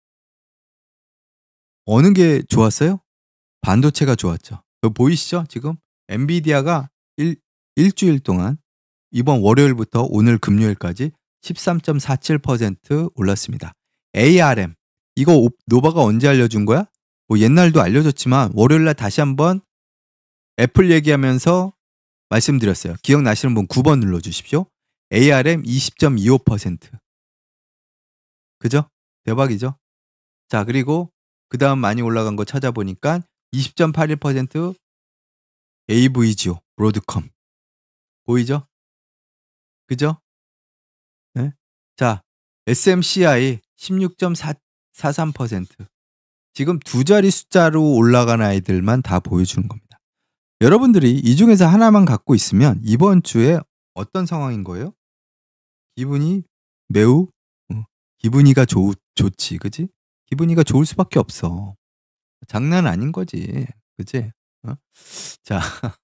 Speaker 2: 어느 게 좋았어요? 반도체가 좋았죠. 보이시죠? 지금 엔비디아가 일, 일주일 동안 이번 월요일부터 오늘 금요일까지 십삼 점 사칠 퍼센트 올랐습니다. 에이알엠 이거 노바가 언제 알려준 거야? 뭐 옛날도 알려줬지만 월요일날 다시 한번 애플 얘기하면서 말씀드렸어요. 기억나시는 분 구 번 눌러주십시오. 에이알엠 이십 점 이오 퍼센트. 그죠? 대박이죠? 자, 그리고 그 다음 많이 올라간 거 찾아보니까 이십 점 팔일 퍼센트 에이브이지오, 브로드컴. 보이죠? 그죠? 네? 자, 에스엠씨아이 십육 점 사삼 퍼센트. 지금 두 자리 숫자로 올라간 아이들만 다 보여주는 겁니다. 여러분들이 이 중에서 하나만 갖고 있으면 이번 주에 어떤 상황인 거예요? 기분이 매우 어, 기분이가 좋, 좋지, 그지? 기분이가 좋을 수밖에 없어. 장난 아닌 거지, 그지? 어? 자,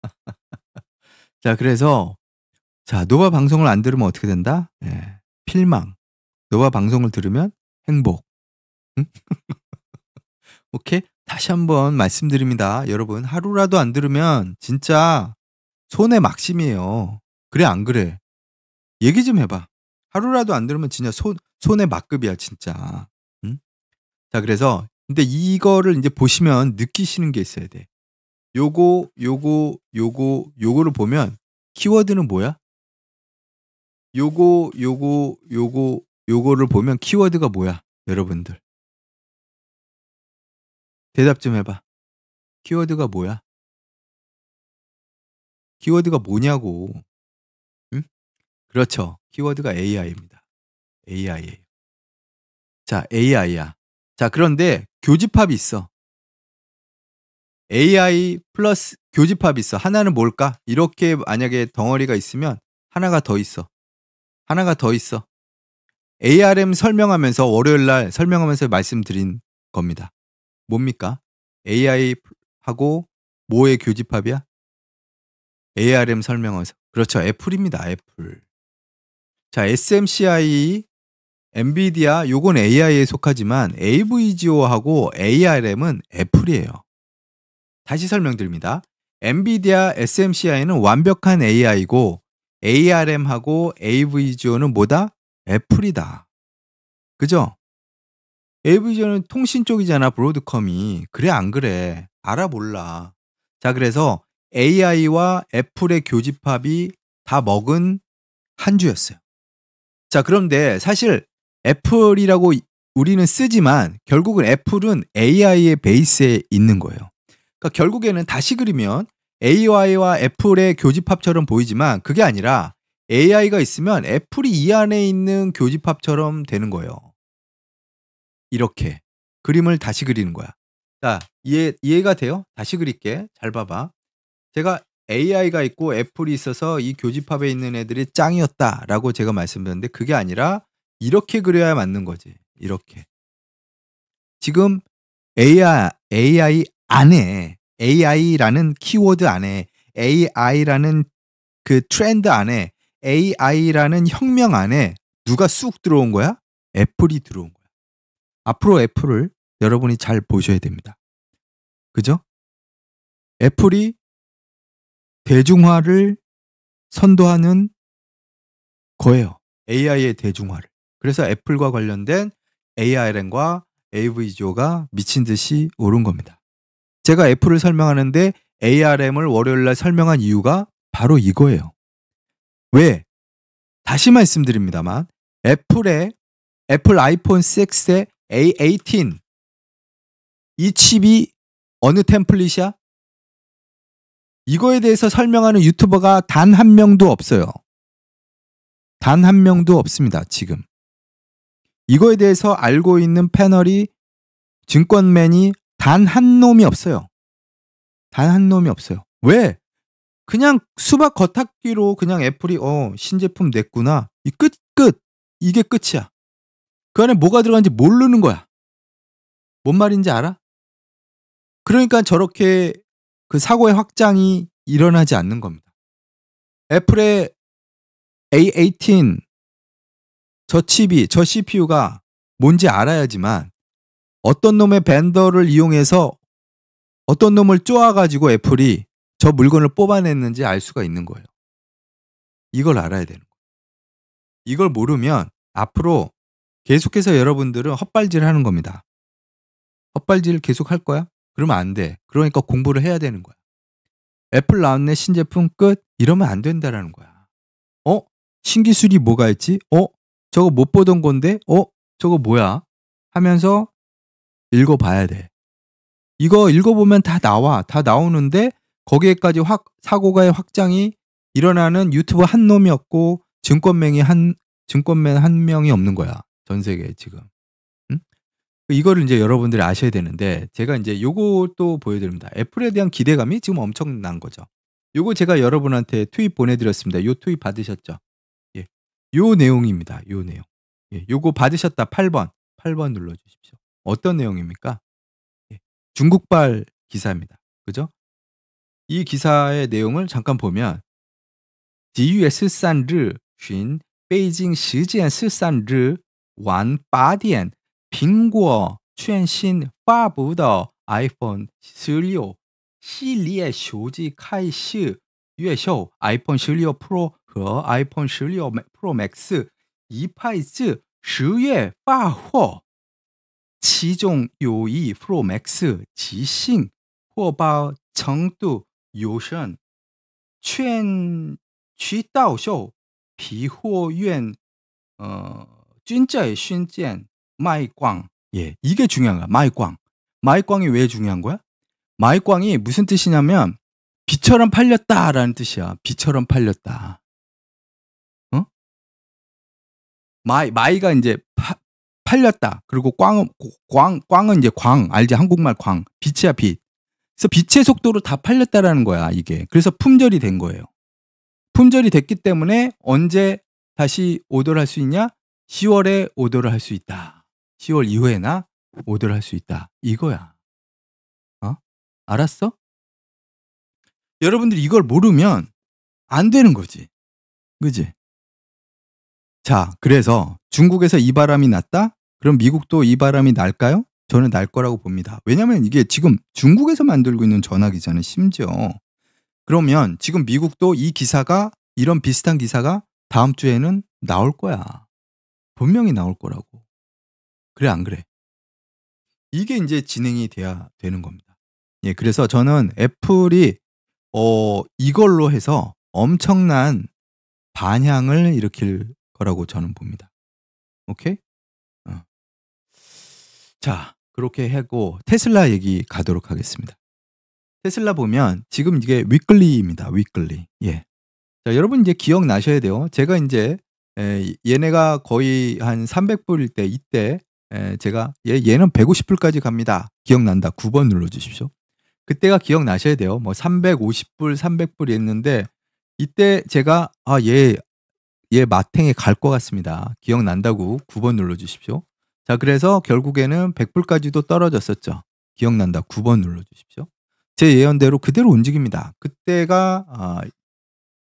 Speaker 2: 자, 그래서 자, 노바 방송을 안 들으면 어떻게 된다? 예, 필망. 노바 방송을 들으면 행복. 응? 오케이? 다시 한번 말씀드립니다. 여러분, 하루라도 안 들으면 진짜 손해 막심이에요. 그래, 안 그래? 얘기 좀 해봐. 하루라도 안 들으면 진짜 손, 손해 막급이야, 진짜. 응? 자, 그래서, 근데 이거를 이제 보시면 느끼시는 게 있어야 돼. 요거, 요거, 요거, 요거를 보면 키워드는 뭐야? 요거, 요거, 요거, 요거를 보면 키워드가 뭐야? 여러분들. 대답 좀 해봐. 키워드가 뭐야? 키워드가 뭐냐고. 응? 그렇죠. 키워드가 에이아이입니다. 에이아이예요. 자, 에이아이야. 자, 그런데 교집합이 있어. 에이아이 플러스 교집합이 있어. 하나는 뭘까? 이렇게 만약에 덩어리가 있으면 하나가 더 있어. 하나가 더 있어. 에이알엠 설명하면서 월요일 날 설명하면서 말씀드린 겁니다. 뭡니까? 에이아이하고 뭐의 교집합이야? 에이알엠 설명하면서. 그렇죠. 애플입니다. 애플. 자, 에스엠씨아이, 엔비디아 요건 에이아이에 속하지만 에이브이지오하고 에이알엠은 애플이에요. 다시 설명드립니다. 엔비디아, 에스엠씨아이는 완벽한 에이아이고 에이알엠하고 에이브이지오는 뭐다? 애플이다. 그죠? 에이브이지오는 통신 쪽이잖아, 브로드컴이. 그래, 안 그래? 알아, 몰라. 자, 그래서 에이아이와 애플의 교집합이 다 먹은 한 주였어요. 자, 그런데 사실 애플이라고 우리는 쓰지만 결국은 애플은 에이아이의 베이스에 있는 거예요. 그러니까 결국에는 다시 그리면 에이아이와 애플의 교집합처럼 보이지만 그게 아니라 에이아이가 있으면 애플이 이 안에 있는 교집합처럼 되는 거예요. 이렇게 그림을 다시 그리는 거야. 자, 이해, 이해가 돼요? 다시 그릴게. 잘 봐봐. 제가 에이아이가 있고 애플이 있어서 이 교집합에 있는 애들이 짱이었다라고 제가 말씀드렸는데 그게 아니라 이렇게 그려야 맞는 거지. 이렇게. 지금 에이아이, 에이아이 안에 에이아이라는 키워드 안에 에이아이라는 그 트렌드 안에 에이아이라는 혁명 안에 누가 쑥 들어온 거야? 애플이 들어온 거야. 앞으로 애플을 여러분이 잘 보셔야 됩니다. 그죠? 애플이 대중화를 선도하는 거예요. 에이아이의 대중화를. 그래서 애플과 관련된 에이아이엠과 에이브이지오가 미친 듯이 오른 겁니다. 제가 애플을 설명하는데 에이알엠을 월요일날 설명한 이유가 바로 이거예요. 왜? 다시 말씀드립니다만 애플의 애플 아이폰 식스의 에이 에이틴 이 칩이 어느 템플릿이야? 이거에 대해서 설명하는 유튜버가 단 한 명도 없어요. 단 한 명도 없습니다. 지금. 이거에 대해서 알고 있는 패널이 증권맨이 단 한 놈이 없어요. 단 한 놈이 없어요. 왜? 그냥 수박 겉핥기로 그냥 애플이 어 신제품 냈구나. 이 끝, 끝. 이게 끝이야. 그 안에 뭐가 들어간지 모르는 거야. 뭔 말인지 알아? 그러니까 저렇게 그 사고의 확장이 일어나지 않는 겁니다. 애플의 에이 에이틴 저 칩이, 저 씨피유가 뭔지 알아야지만 어떤 놈의 벤더를 이용해서 어떤 놈을 쪼아가지고 애플이 저 물건을 뽑아냈는지 알 수가 있는 거예요. 이걸 알아야 되는 거예요. 이걸 모르면 앞으로 계속해서 여러분들은 헛발질 하는 겁니다. 헛발질 계속 할 거야? 그러면 안 돼. 그러니까 공부를 해야 되는 거야. 애플 나왔네 신제품 끝? 이러면 안 된다라는 거야. 어? 신기술이 뭐가 있지? 어? 저거 못 보던 건데? 어? 저거 뭐야? 하면서 읽어봐야 돼. 이거 읽어보면 다 나와. 다 나오는데 거기에까지 확 사고가의 확장이 일어나는 유튜버 한 놈이었고 증권맨이 한 증권맨 한 명이 없는 거야. 전 세계에 지금. 응? 이거를 이제 여러분들이 아셔야 되는데 제가 이제 요것도 보여드립니다. 애플에 대한 기대감이 지금 엄청난 거죠. 요거 제가 여러분한테 트윗 보내드렸습니다. 요 트윗 받으셨죠? 예. 요 내용입니다. 요 내용. 예. 요거 받으셨다 팔 번. 팔 번 눌러주십시오. 어떤 내용입니까? 예. 중국발 기사입니다. 그죠? 이 기사의 내용을 잠깐 보면 지月十三日旬北京时间十三日晚八点苹果全新发布的 아이폰十六 系列手机开始预售 아이폰十六 Pro 和 아이폰十六 Pro Max 一拍子十月发货，其中有一 Pro Max 即兴火爆程度有限，全渠道售批货源 어, 均在瞬间卖光. 예, 이게 중요한 거야. 마이꽝. 마이꽝이 왜 중요한 거야? 마이꽝이 무슨 뜻이냐면 비처럼 팔렸다라는 뜻이야. 비처럼 팔렸다. 어? 마이 마이가 이제 파, 팔렸다. 그리고 꽝은 꽝 꽝은 이제 광 알지? 한국말 광. 빛이야 빛. 그래서 빛의 속도로 다 팔렸다라는 거야 이게. 그래서 품절이 된 거예요. 품절이 됐기 때문에 언제 다시 오더를 할 수 있냐? 시월에 오더를 할 수 있다. 시월 이후에나 오더를 할 수 있다. 이거야. 어? 알았어? 여러분들이 이걸 모르면 안 되는 거지. 그지? 자, 그래서 중국에서 이 바람이 났다? 그럼 미국도 이 바람이 날까요? 저는 날 거라고 봅니다. 왜냐면 이게 지금 중국에서 만들고 있는 전화기잖아요. 심지어. 그러면 지금 미국도 이 기사가 이런 비슷한 기사가 다음 주에는 나올 거야. 분명히 나올 거라고. 그래 안 그래? 이게 이제 진행이 돼야 되는 겁니다. 예, 그래서 저는 애플이 어, 이걸로 해서 엄청난 반향을 일으킬 거라고 저는 봅니다. 오케이? 어. 자, 그렇게 하고 테슬라 얘기 가도록 하겠습니다. 테슬라 보면 지금 이게 위클리입니다. 위클리. 예. 자, 여러분 이제 기억나셔야 돼요. 제가 이제 에, 얘네가 거의 한 삼백 불일 때 이때 에, 제가 얘, 얘는 백오십 불까지 갑니다. 기억난다. 구 번 눌러주십시오. 그때가 기억나셔야 돼요. 뭐 삼백오십 불, 삼백 불이었는데 이때 제가 아, 얘, 얘 마탱에 갈 것 같습니다. 기억난다고 구 번 눌러주십시오. 자, 그래서 결국에는 백 불까지도 떨어졌었죠. 기억난다. 구 번 눌러주십시오. 제 예언대로 그대로 움직입니다. 그때가 아,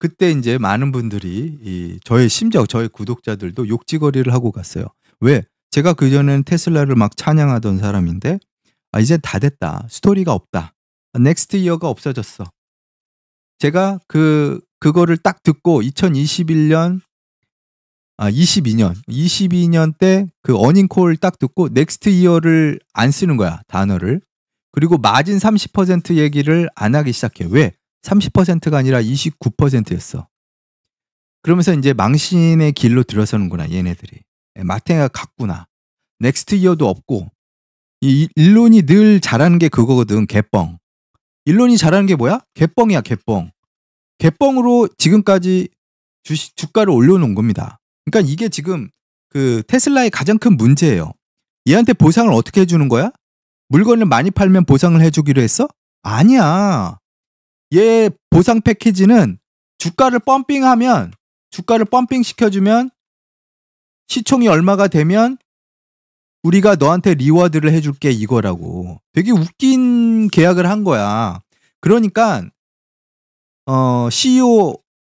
Speaker 2: 그때 인제 많은 분들이 이 저의 심지어 저의 구독자들도 욕지거리를 하고 갔어요. 왜? 제가 그전에는 테슬라를 막 찬양하던 사람인데 '아 이제 다 됐다. 스토리가 없다. 넥스트 이어가 없어졌어.' 제가 그 그거를 딱 듣고 이천이십일 년 아 이십이 년, 이십이 년 때 그 어닝 콜 딱 듣고 넥스트 이어를 안 쓰는 거야, 단어를. 그리고 마진 삼십 퍼센트 얘기를 안 하기 시작해. 왜? 삼십 퍼센트가 아니라 이십구 퍼센트였어. 그러면서 인제 망신의 길로 들어서는구나, 얘네들이. 예, 마탱이가 갔구나. 넥스트 이어도 없고. 이 일론이 늘 잘하는 게 그거거든, 개뻥. 일론이 잘하는 게 뭐야? 개뻥이야, 개뻥. 개뻥으로 지금까지 주식 주가를 올려놓은 겁니다. 그러니까 이게 지금 그 테슬라의 가장 큰 문제예요. 얘한테 보상을 어떻게 해 주는 거야? 물건을 많이 팔면 보상을 해 주기로 했어? 아니야. 얘 보상 패키지는 주가를 펌핑하면 주가를 펌핑 시켜주면 시총이 얼마가 되면 우리가 너한테 리워드를 해줄게 이거라고. 되게 웃긴 계약을 한 거야. 그러니까 어 씨이오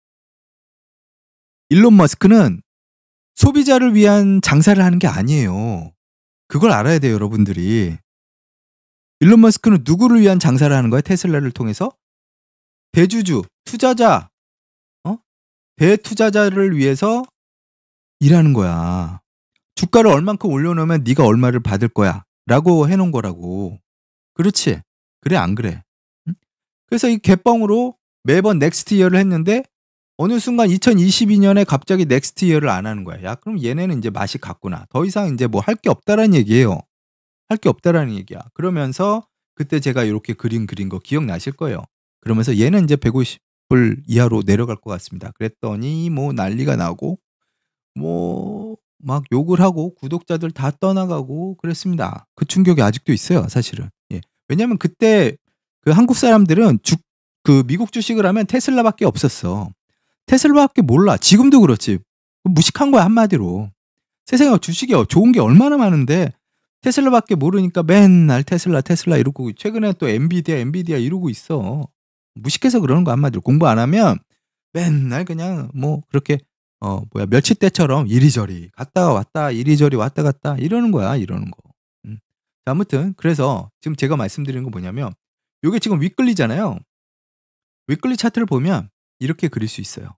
Speaker 2: 일론 머스크는 소비자를 위한 장사를 하는 게 아니에요. 그걸 알아야 돼요, 여러분들이. 일론 머스크는 누구를 위한 장사를 하는 거야, 테슬라를 통해서? 대주주, 투자자, 어? 대투자자를 위해서 일하는 거야. 주가를 얼만큼 올려놓으면 네가 얼마를 받을 거야 라고 해놓은 거라고. 그렇지? 그래 안 그래? 응? 그래서 이 개뻥으로 매번 넥스트 이어를 했는데 어느 순간 이천이십이 년에 갑자기 넥스트 이어를 안 하는 거야. 야 그럼 얘네는 이제 맛이 갔구나. 더 이상 이제 뭐 할 게 없다라는 얘기예요. 할 게 없다라는 얘기야. 그러면서 그때 제가 이렇게 그림 그린 거 기억나실 거예요. 그러면서 얘는 이제 백오십 불 이하로 내려갈 것 같습니다. 그랬더니 뭐 난리가 나고 뭐 막 욕을 하고 구독자들 다 떠나가고 그랬습니다. 그 충격이 아직도 있어요, 사실은. 예. 왜냐면 그때 그 한국 사람들은 주, 그 미국 주식을 하면 테슬라밖에 없었어. 테슬라밖에 몰라. 지금도 그렇지. 무식한 거야, 한마디로. 세상에 주식이 좋은 게 얼마나 많은데 테슬라밖에 모르니까 맨날 테슬라 테슬라 이러고 최근에 또 엔비디아 엔비디아 이러고 있어. 무식해서 그러는 거 한마디로. 공부 안 하면 맨날 그냥 뭐 그렇게 어 뭐야 멸치 떼처럼 이리저리 갔다 왔다 이리저리 왔다 갔다 이러는 거야, 이러는 거. 음. 자, 아무튼 그래서 지금 제가 말씀드리는 건 뭐냐면 요게 지금 위클리잖아요. 위클리 차트를 보면 이렇게 그릴 수 있어요.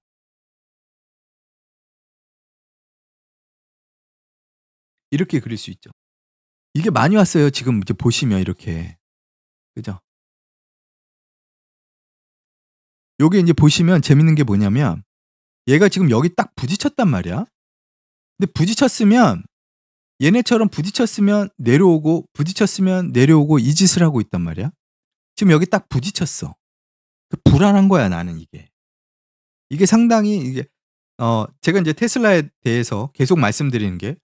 Speaker 2: 이렇게 그릴 수 있죠. 이게 많이 왔어요, 지금 이제 보시면 이렇게. 그죠? 요게 인제 보시면 재밌는 게 뭐냐면 얘가 지금 여기 딱 부딪혔단 말이야. 근데 부딪혔으면 얘네처럼 부딪혔으면 내려오고 부딪혔으면 내려오고 이 짓을 하고 있단 말이야. 지금 여기 딱 부딪혔어. 그 불안한 거야, 나는 이게. 이게 상당히 이게 어 제가 인제 테슬라에 대해서 계속 말씀드리는 게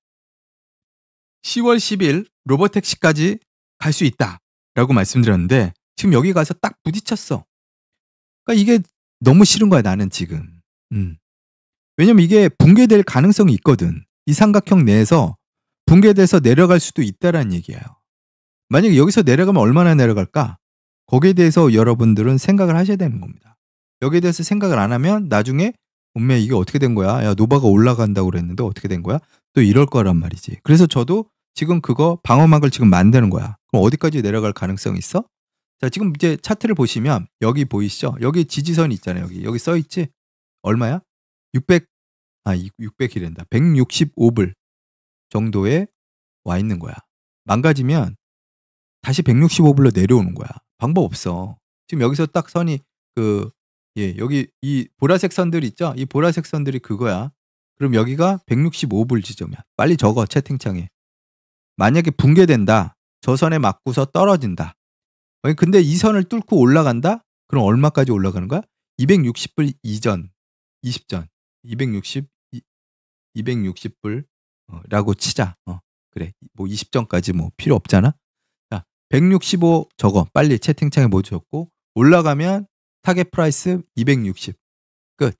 Speaker 2: 시월 십일 로보택시까지 갈 수 있다라고 말씀드렸는데 지금 여기 가서 딱 부딪혔어. 그러니까 이게 너무 싫은 거야, 나는 지금. 음. 왜냐면 이게 붕괴될 가능성이 있거든. 이 삼각형 내에서 붕괴돼서 내려갈 수도 있다라는 얘기예요. 만약에 여기서 내려가면 얼마나 내려갈까? 거기에 대해서 여러분들은 생각을 하셔야 되는 겁니다. 여기에 대해서 생각을 안 하면 나중에 엄매 이게 어떻게 된 거야? 야 노바가 올라간다고 그랬는데 어떻게 된 거야? 또 이럴 거란 말이지. 그래서 저도 지금 그거 방어막을 지금 만드는 거야. 그럼 어디까지 내려갈 가능성이 있어? 자, 지금 이제 차트를 보시면 여기 보이시죠? 여기 지지선이 있잖아요. 여기 여기 써 있지? 얼마야? 육백 아 육백이란다. 백육십오 불 정도에 와 있는 거야. 망가지면 다시 백육십오 불로 내려오는 거야. 방법 없어. 지금 여기서 딱 선이 그 예, 여기 이 보라색 선들 있죠? 이 보라색 선들이 그거야. 그럼 여기가 백육십오 불 지점이야. 빨리 적어, 채팅창에. 만약에 붕괴된다. 저 선에 맞고서 떨어진다. 아니, 근데 이 선을 뚫고 올라간다? 그럼 얼마까지 올라가는 거야? 이백육십 불 이전, 이십 전. 이백육십, 이백육십 불라고 치자. 어, 그래. 뭐 이십 전까지 뭐 필요 없잖아. 자, 백육십오 적어. 빨리 채팅창에 뭐 적고 올라가면 타겟 프라이스 이백육십. 끝.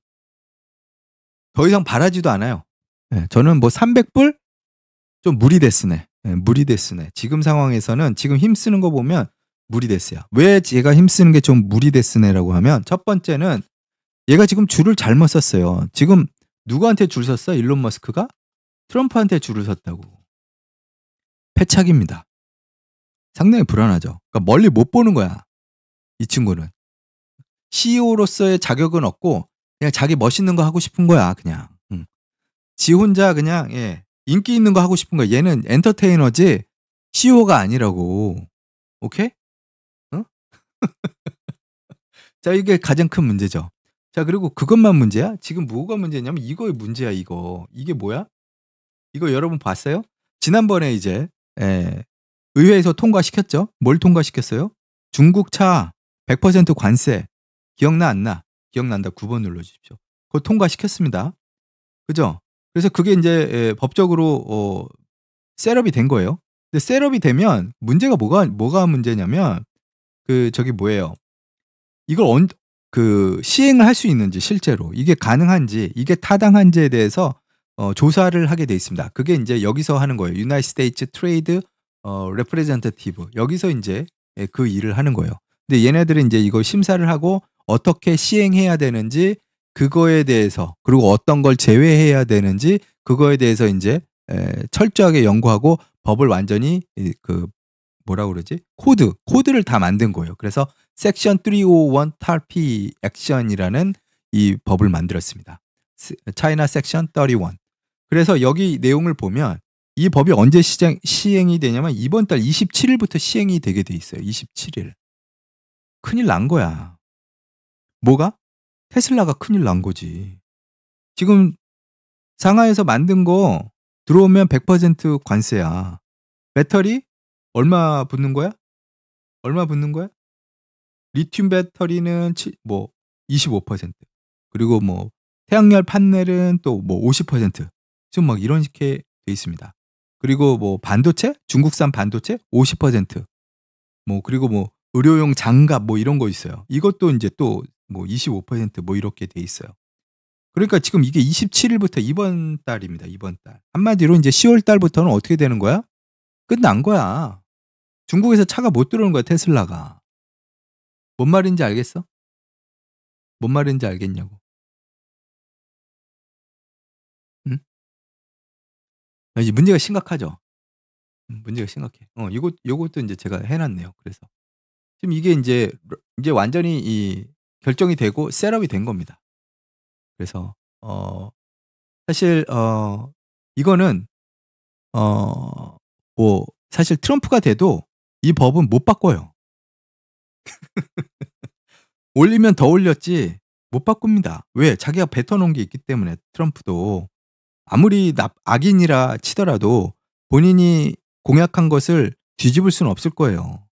Speaker 2: 더 이상 바라지도 않아요. 네, 저는 뭐 삼백 불 좀 무리 됐으네. 네, 무리 됐으네. 지금 상황에서는 지금 힘쓰는 거 보면 무리 됐어요. 왜 제가 힘쓰는 게 좀 무리 됐으네라고 하면 첫 번째는 얘가 지금 줄을 잘못 섰어요. 지금 누구한테 줄 섰어? 일론 머스크가? 트럼프한테 줄을 섰다고. 패착입니다. 상당히 불안하죠. 그러니까 멀리 못 보는 거야. 이 친구는. 씨이오로서의 자격은 없고 그냥 자기 멋있는 거 하고 싶은 거야. 그냥. 응. 지 혼자 그냥 예, 인기 있는 거 하고 싶은 거야. 얘는 엔터테이너지 씨이오가 아니라고. 오케이? 어? 자, 이게 가장 큰 문제죠. 자, 그리고 그것만 문제야? 지금 뭐가 문제냐면 이거의 문제야, 이거. 이게 뭐야? 이거 여러분 봤어요? 지난번에 이제 예, 의회에서 통과시켰죠? 뭘 통과시켰어요? 중국 차 백 퍼센트 관세. 기억나 안 나? 기억난다. 구 번 눌러주십시오. 그거 통과시켰습니다. 그죠? 그래서 그게 이제 예, 법적으로 어, 셋업이 된 거예요. 근데 셋업이 되면 문제가 뭐가 뭐가 문제냐면 그 저기 뭐예요? 이걸 언, 그 시행을 할 수 있는지 실제로 이게 가능한지 이게 타당한지에 대해서 어, 조사를 하게 돼 있습니다. 그게 이제 여기서 하는 거예요. 유나이티드 스테이츠 트레이드 어, 레프레젠터티브 여기서 이제 예, 그 일을 하는 거예요. 근데 얘네들은 이제 이거 심사를 하고 어떻게 시행해야 되는지 그거에 대해서 그리고 어떤 걸 제외해야 되는지 그거에 대해서 이제 에, 철저하게 연구하고 법을 완전히 이, 그 뭐라 그러지? 코드, 코드를 다 만든 거예요. 그래서 섹션 삼백일 탈피 액션이라는 이 법을 만들었습니다. 차이나 섹션 삼십일. 그래서 여기 내용을 보면 이 법이 언제 시행, 시행이 되냐면 이번 달 이십칠 일부터 시행이 되게 돼 있어요. 이십칠 일. 큰일 난 거야. 뭐가? 테슬라가 큰일 난 거지. 지금 상하이에서 만든 거 들어오면 백 퍼센트 관세야. 배터리 얼마 붙는 거야? 얼마 붙는 거야? 리튬 배터리는 치, 뭐 이십오 퍼센트. 그리고 뭐 태양열 판넬은 또 뭐 오십 퍼센트. 지금 막 이런 식의 돼 있습니다. 그리고 뭐 반도체? 중국산 반도체 오십 퍼센트. 뭐 그리고 뭐 의료용 장갑 뭐 이런 거 있어요. 이것도 이제 또 뭐 이십오 퍼센트 뭐 이렇게 돼 있어요. 그러니까 지금 이게 이십칠 일부터 이번 달입니다. 이번 달. 한마디로 이제 시월 달부터는 어떻게 되는 거야? 끝난 거야. 중국에서 차가 못 들어오는 거야, 테슬라가. 뭔 말인지 알겠어? 뭔 말인지 알겠냐고. 응? 이제 문제가 심각하죠. 음, 문제가 심각해. 어, 이거 요것도 이제 제가 해놨네요. 그래서 지금 이게 이제 이제 완전히 이 결정이 되고 셋업이 된 겁니다. 그래서 어 사실 어 이거는 어 뭐 사실 트럼프가 돼도 이 법은 못 바꿔요. 올리면 더 올렸지 못 바꿉니다. 왜? 자기가 뱉어놓은 게 있기 때문에 트럼프도 아무리 납, 악인이라 치더라도 본인이 공약한 것을 뒤집을 수는 없을 거예요.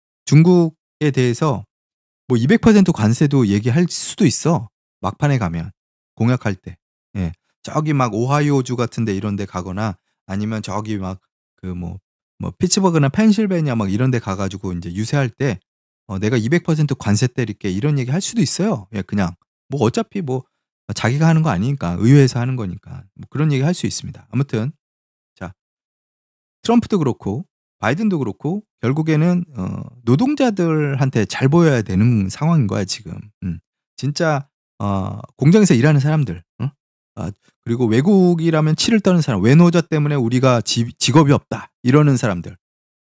Speaker 2: 중국에 대해서 뭐 이백 퍼센트 관세도 얘기할 수도 있어. 막판에 가면 공약할 때. 예. 저기 막 오하이오주 같은데 이런 데 가거나 아니면 저기 막 그 뭐 뭐 피츠버그나 펜실베니아 막 이런 데 가 가지고 이제 유세할 때 어 내가 이백 퍼센트 관세 때릴게 이런 얘기 할 수도 있어요. 예, 그냥. 뭐 어차피 뭐 자기가 하는 거 아니니까 의회에서 하는 거니까. 뭐 그런 얘기 할 수 있습니다. 아무튼 자, 트럼프도 그렇고 바이든도 그렇고 결국에는 어 노동자들한테 잘 보여야 되는 상황인 거야, 지금. 음. 진짜 어 공장에서 일하는 사람들, 어? 아, 그리고 외국이라면 치를 떠는 사람, 외노자 때문에 우리가 지, 직업이 없다 이러는 사람들,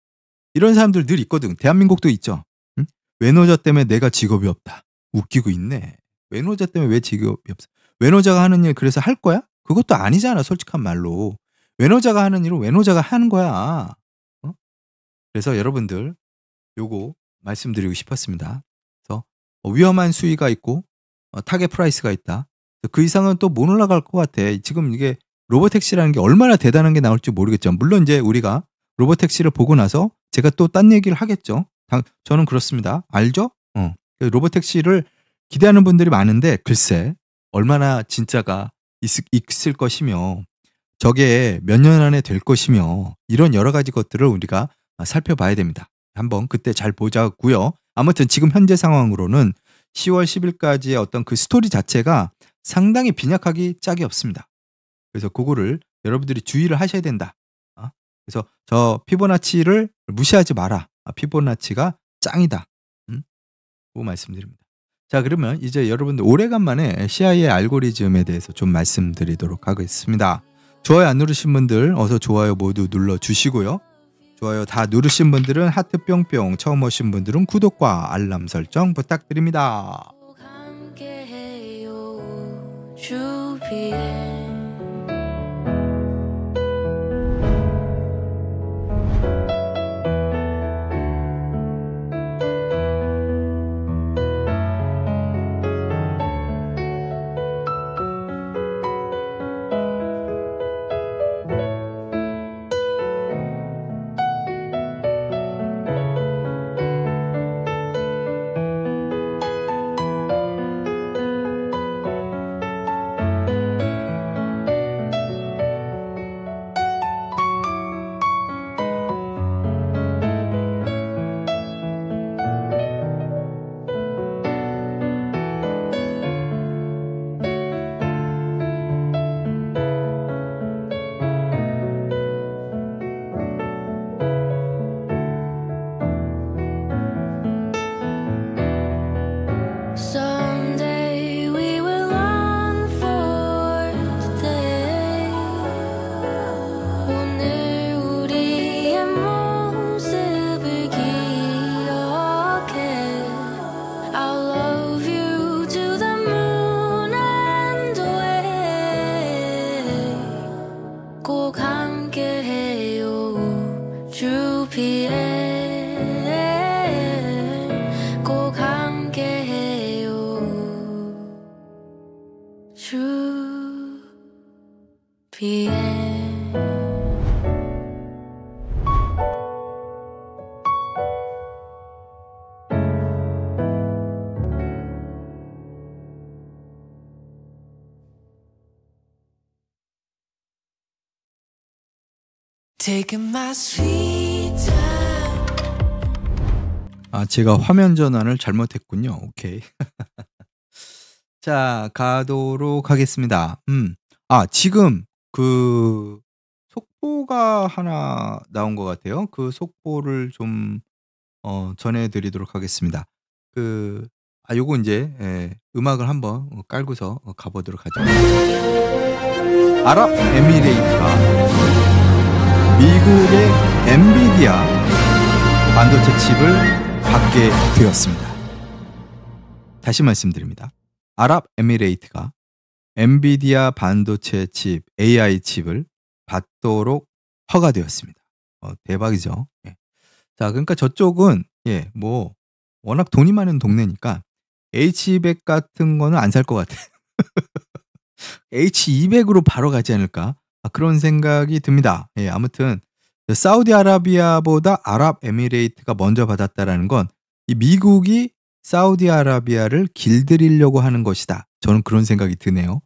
Speaker 2: 이런 사람들 늘 있거든. 대한민국도 있죠. 응? 외노자 때문에 내가 직업이 없다. 웃기고 있네. 외노자 때문에 왜 직업이 없어? 외노자가 하는 일 그래서 할 거야? 그것도 아니잖아, 솔직한 말로. 외노자가 하는 일은 외노자가 하는 거야. 어? 그래서 여러분들 요거 말씀드리고 싶었습니다. 그래서 어, 위험한 수위가 있고 어, 타겟 프라이스가 있다. 그 이상은 또 못 올라갈 것 같아. 지금 이게 로보택시라는 게 얼마나 대단한 게 나올지 모르겠죠. 물론 이제 우리가 로보택시를 보고 나서 제가 또 딴 얘기를 하겠죠. 당, 저는 그렇습니다. 알죠? 어. 로보택시를 기대하는 분들이 많은데 글쎄 얼마나 진짜가 있, 있을 것이며 저게 몇 년 안에 될 것이며 이런 여러 가지 것들을 우리가 살펴봐야 됩니다. 한번 그때 잘 보자고요. 아무튼 지금 현재 상황으로는 시월 십 일까지의 어떤 그 스토리 자체가 상당히 빈약하기 짝이 없습니다. 그래서 그거를 여러분들이 주의를 하셔야 된다. 어? 그래서 저 피보나치를 무시하지 마라. 아, 피보나치가 짱이다. 음? 그거 말씀드립니다. 자, 그러면 이제 여러분들 오래간만에 씨아이의 알고리즘에 대해서 좀 말씀드리도록 하겠습니다. 좋아요 안 누르신 분들 어서 좋아요 모두 눌러주시고요. 좋아요 다 누르신 분들은 하트 뿅뿅, 처음 오신 분들은 구독과 알람 설정 부탁드립니다.
Speaker 1: 함께해요 주비에 Someday we will long for the day 오늘 우리의 모습을 기억해 I'll love you to the moon and away 꼭 함께해요 주비에 꼭 함께해요 주비에 Taking my sweet time
Speaker 2: 아, 제가 화면 전환을 잘못했군요. 오케이. 자, 가도록 하겠습니다. 음. 아, 지금 그 속보가 하나 나온 것 같아요. 그 속보를 좀 어, 전해드리도록 하겠습니다. 그, 아, 요거 이제 예, 음악을 한번 어, 깔고서 어, 가보도록 하죠. 아랍에미레이트가 미국의 엔비디아 반도체 칩을 받게 되었습니다. 다시 말씀드립니다. 아랍에미레이트가 엔비디아 반도체 칩, 에이아이 칩을 받도록 허가되었습니다. 어, 대박이죠. 예. 자, 그러니까 저쪽은 예, 뭐 워낙 돈이 많은 동네니까 에이치 이백 같은 거는 안 살 것 같아. 에이치 이백으로 바로 가지 않을까? 아, 그런 생각이 듭니다. 예, 아무튼 사우디아라비아보다 아랍에미레이트가 먼저 받았다라는 건 이 미국이 사우디아라비아를 길들이려고 하는 것이다. 저는 그런 생각이 드네요.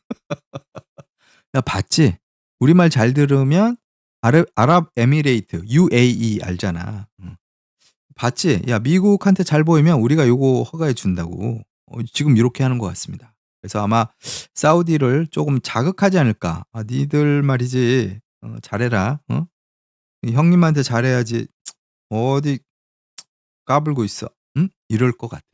Speaker 2: 야, 봤지? 우리말 잘 들으면 아랍, 아랍에미레이트, 유에이이 알잖아. 응. 봤지? 야, 미국한테 잘 보이면 우리가 요거 허가해 준다고. 어, 지금 이렇게 하는 것 같습니다. 그래서 아마 사우디를 조금 자극하지 않을까. 아, 니들 말이지. 어, 잘해라. 어? 형님한테 잘해야지. 어디 까불고 있어. 응? 이럴 것 같아.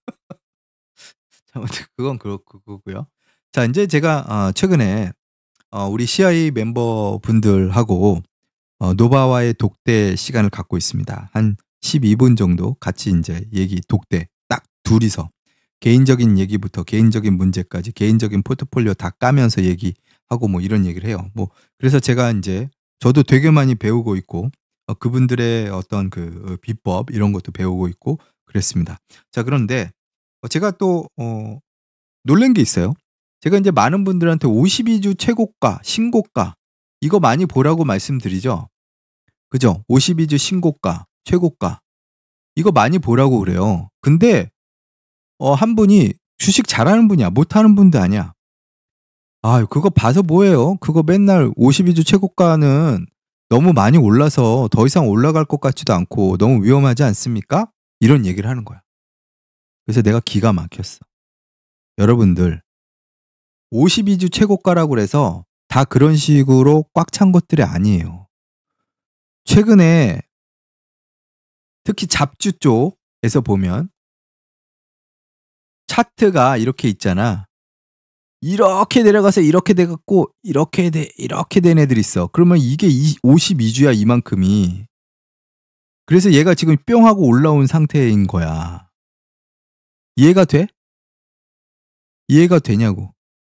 Speaker 2: 아무튼 그건 그렇고 그거고요. 자, 이제 제가 어, 최근에 어, 우리 씨아이에이 멤버분들하고 어, 노바와의 독대 시간을 갖고 있습니다. 한 십이 분 정도 같이 이제 얘기 독대 딱 둘이서 개인적인 얘기부터 개인적인 문제까지 개인적인 포트폴리오 다 까면서 얘기하고 뭐 이런 얘기를 해요. 뭐 그래서 제가 이제 저도 되게 많이 배우고 있고 어, 그분들의 어떤 그 어, 비법 이런 것도 배우고 있고 그랬습니다. 자, 그런데 어, 제가 또 어, 놀란 게 있어요. 제가 이제 많은 분들한테 오십이 주 최고가, 신고가 이거 많이 보라고 말씀드리죠. 그죠? 오십이 주 신고가, 최고가 이거 많이 보라고 그래요. 근데 어, 한 분이 주식 잘하는 분이야. 못하는 분도 아니야. 아, 그거 봐서 뭐예요? 그거 맨날 오십이 주 최고가는 너무 많이 올라서 더 이상 올라갈 것 같지도 않고 너무 위험하지 않습니까? 이런 얘기를 하는 거야. 그래서 내가 기가 막혔어. 여러분들 오십이 주 최고가라고 그래서 다 그런 식으로 꽉 찬 것들이 아니에요. 최근에 특히 잡주 쪽에서 보면 차트가 이렇게 있잖아. 이렇게 내려가서 이렇게 돼갖고 이렇게 돼 이렇게 된 애들이 있어. 그러면 이게 오십이 주야 이만큼이. 그래서 얘가 지금 뿅 하고 올라온 상태인 거야. 이해가 돼? 이해가 되냐고.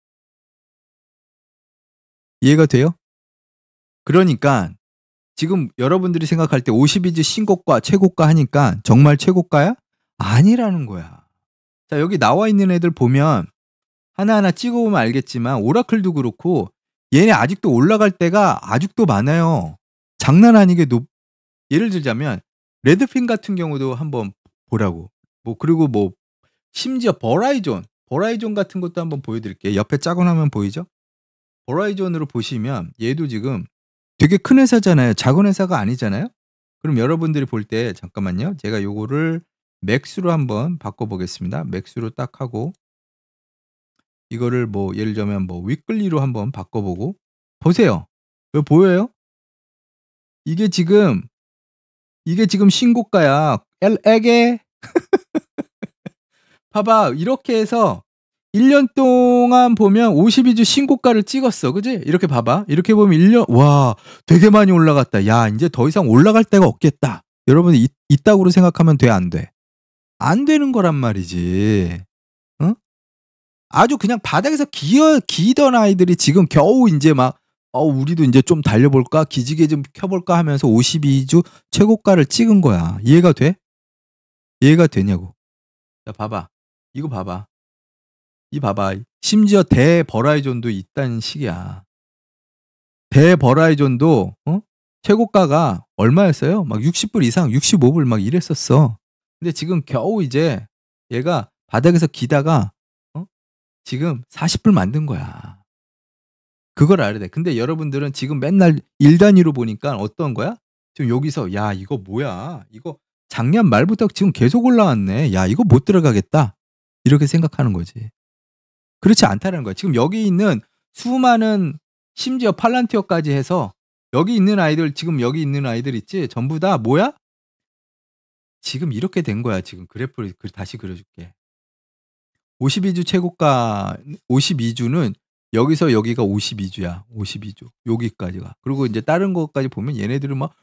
Speaker 2: 이해가 돼요? 그러니까 지금 여러분들이 생각할 때 오십이 주 신고가 최고가 하니까 정말 최고가야? 아니라는 거야. 자, 여기 나와 있는 애들 보면 하나하나 찍어보면 알겠지만 오라클도 그렇고 얘네 아직도 올라갈 때가 아직도 많아요. 장난 아니게 높. 예를 들자면 레드핀 같은 경우도 한번 보라고. 뭐 그리고 뭐 심지어 버라이존, 버라이존 같은 것도 한번 보여드릴게요. 옆에 짜고 나면 보이죠? 버라이존으로 보시면 얘도 지금 되게 큰 회사잖아요. 작은 회사가 아니잖아요. 그럼 여러분들이 볼 때 잠깐만요. 제가 요거를 맥스로 한번 바꿔보겠습니다. 맥스로 딱 하고 이거를 뭐 예를 들면 뭐 위클리로 한번 바꿔보고 보세요. 이거 보여요? 이게 지금 이게 지금 신고가야. 엘에게 봐봐. 이렇게 해서 일 년 동안 보면 오십이 주 신고가를 찍었어. 그지? 이렇게 봐봐. 이렇게 보면 일 년, 와, 되게 많이 올라갔다. 야, 이제 더 이상 올라갈 데가 없겠다. 여러분이 이, 이따구로 생각하면 돼, 안 돼? 안 되는 거란 말이지. 응? 아주 그냥 바닥에서 기어, 기던 아이들이 지금 겨우 이제 막, 어, 우리도 이제 좀 달려볼까? 기지개 좀 켜볼까? 하면서 오십이 주 최고가를 찍은 거야. 이해가 돼? 이해가 되냐고. 자, 봐봐. 이거 봐봐. 이 봐봐. 심지어 대버라이존도 있다는 식이야. 대버라이존도 어? 최고가가 얼마였어요? 막 육십 불 이상, 육십오 불 막 이랬었어. 근데 지금 겨우 이제 얘가 바닥에서 기다가 어? 지금 사십 불 만든 거야. 그걸 알아야 돼. 근데 여러분들은 지금 맨날 일 단위로 보니까 어떤 거야? 지금 여기서 야 이거 뭐야? 이거 작년 말부터 지금 계속 올라왔네. 야 이거 못 들어가겠다. 이렇게 생각하는 거지. 그렇지 않다는 거야. 지금 여기 있는 수많은 심지어 팔란티어까지 해서 여기 있는 아이들 지금 여기 있는 아이들 있지? 전부 다 뭐야? 지금 이렇게 된 거야. 지금 그래프를 다시 그려줄게. 오십이 주 최고가 오십이 주는 여기서 여기가 오십이 주야. 오십이 주. 여기까지가. 그리고 이제 다른 것까지 보면 얘네들은 막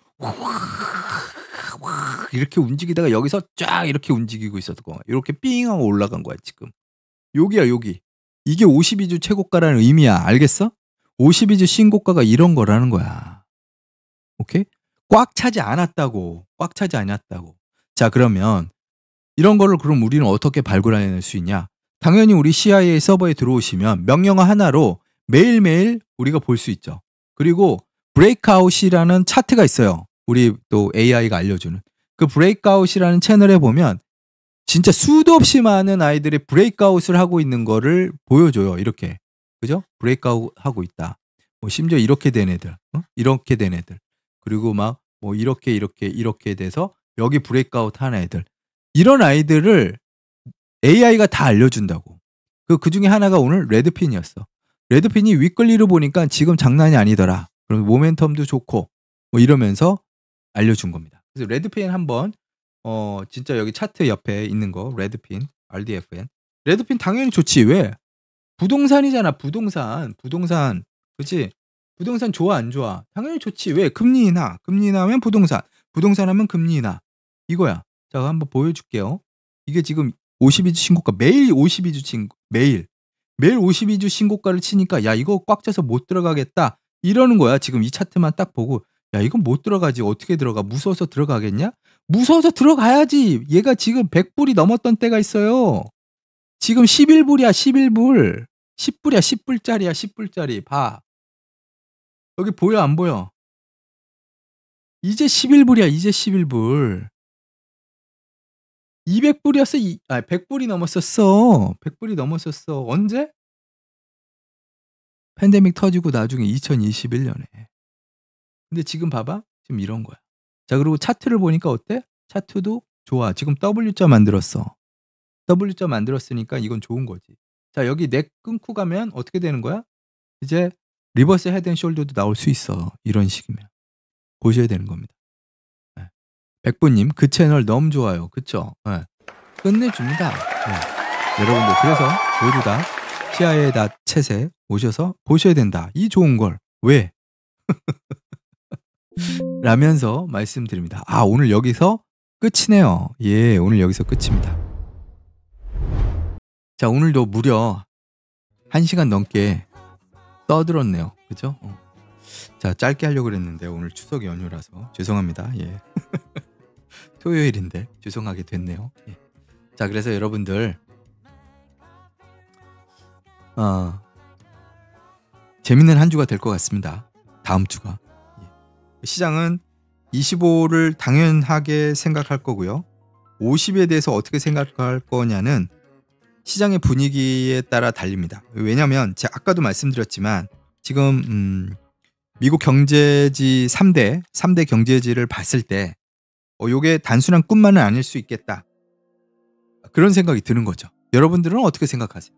Speaker 2: 이렇게 움직이다가 여기서 쫙 이렇게 움직이고 있었던 거야. 이렇게 삥 하고 올라간 거야, 지금. 여기야, 여기. 이게 오십이 주 최고가라는 의미야. 알겠어? 오십이 주 신고가가 이런 거라는 거야. 오케이? 꽉 차지 않았다고. 꽉 차지 않았다고. 자, 그러면 이런 거를 그럼 우리는 어떻게 발굴해낼 수 있냐? 당연히 우리 씨아이에이 서버에 들어오시면 명령어 하나로 매일매일 우리가 볼 수 있죠. 그리고 브레이크아웃이라는 차트가 있어요. 우리 또 에이아이가 알려주는. 그 브레이크아웃이라는 채널에 보면 진짜 수도 없이 많은 아이들이 브레이크아웃을 하고 있는 거를 보여줘요. 이렇게. 그죠? 브레이크아웃 하고 있다. 뭐 심지어 이렇게 된 애들. 어? 이렇게 된 애들. 그리고 막 뭐 이렇게 이렇게 이렇게 돼서 여기 브레이크아웃 하는 애들. 이런 아이들을 에이아이가 다 알려준다고. 그, 그 중에 하나가 오늘 레드핀이었어. 레드핀이 위클리로 보니까 지금 장난이 아니더라. 그럼 모멘텀도 좋고 뭐 이러면서 알려준 겁니다. 그래서 레드핀 한번 어 진짜 여기 차트 옆에 있는 거 레드핀 알디에프엔 레드핀 당연히 좋지. 왜? 부동산이잖아. 부동산 부동산 그치? 부동산 좋아 안 좋아? 당연히 좋지. 왜? 금리 인하 금리 인하면 부동산 부동산 하면 금리 인하 이거야. 자 한번 보여줄게요. 이게 지금 오십이 주 신고가 매일 오십이 주 신고 매일 매일 오십이 주 신고가를 치니까 야 이거 꽉 차서 못 들어가겠다 이러는 거야. 지금 이 차트만 딱 보고 야 이건 못 들어가지. 어떻게 들어가? 무서워서 들어가겠냐? 무서워서 들어가야지. 얘가 지금 백 불이 넘었던 때가 있어요. 지금 십일 불이야. 십일 불. 십 불이야. 십 불짜리야. 십 불짜리. 봐. 여기 보여 안 보여? 이제 십일 불이야. 이제 십일 불. 이백 불이었어. 이, 아, 백 불이 넘었었어. 백 불이 넘었었어. 언제? 팬데믹 터지고 나중에 이천이십일 년에. 근데 지금 봐봐. 지금 이런 거야. 자, 그리고 차트를 보니까 어때? 차트도 좋아. 지금 W자 만들었어. W자 만들었으니까 이건 좋은 거지. 자, 여기 넥 끊고 가면 어떻게 되는 거야? 이제 리버스 헤드 앤 숄더도 나올 수 있어. 이런 식이면. 보셔야 되는 겁니다. 네. 백분님, 그 채널 너무 좋아요. 그쵸? 네. 끝내줍니다. 네. 여러분들 그래서 모두 다 시아의 낮 챗에 오셔서 보셔야 된다. 이 좋은 걸 왜? 라면서 말씀드립니다. 아, 오늘 여기서 끝이네요. 예, 오늘 여기서 끝입니다. 자, 오늘도 무려 한 시간 넘게 떠들었네요. 그죠? 어. 자, 짧게 하려고 그랬는데 오늘 추석 연휴라서 죄송합니다. 예. 토요일인데 죄송하게 됐네요. 예. 자, 그래서 여러분들 어, 재밌는 한 주가 될 것 같습니다. 다음 주가. 예. 시장은 이십오를 당연하게 생각할 거고요. 오십에 대해서 어떻게 생각할 거냐는 시장의 분위기에 따라 달립니다. 왜냐하면 제가 아까도 말씀드렸지만 지금 음, 미국 경제지 삼 대, 삼 대 경제지를 봤을 때 어, 요게 단순한 꿈만은 아닐 수 있겠다. 그런 생각이 드는 거죠. 여러분들은 어떻게 생각하세요?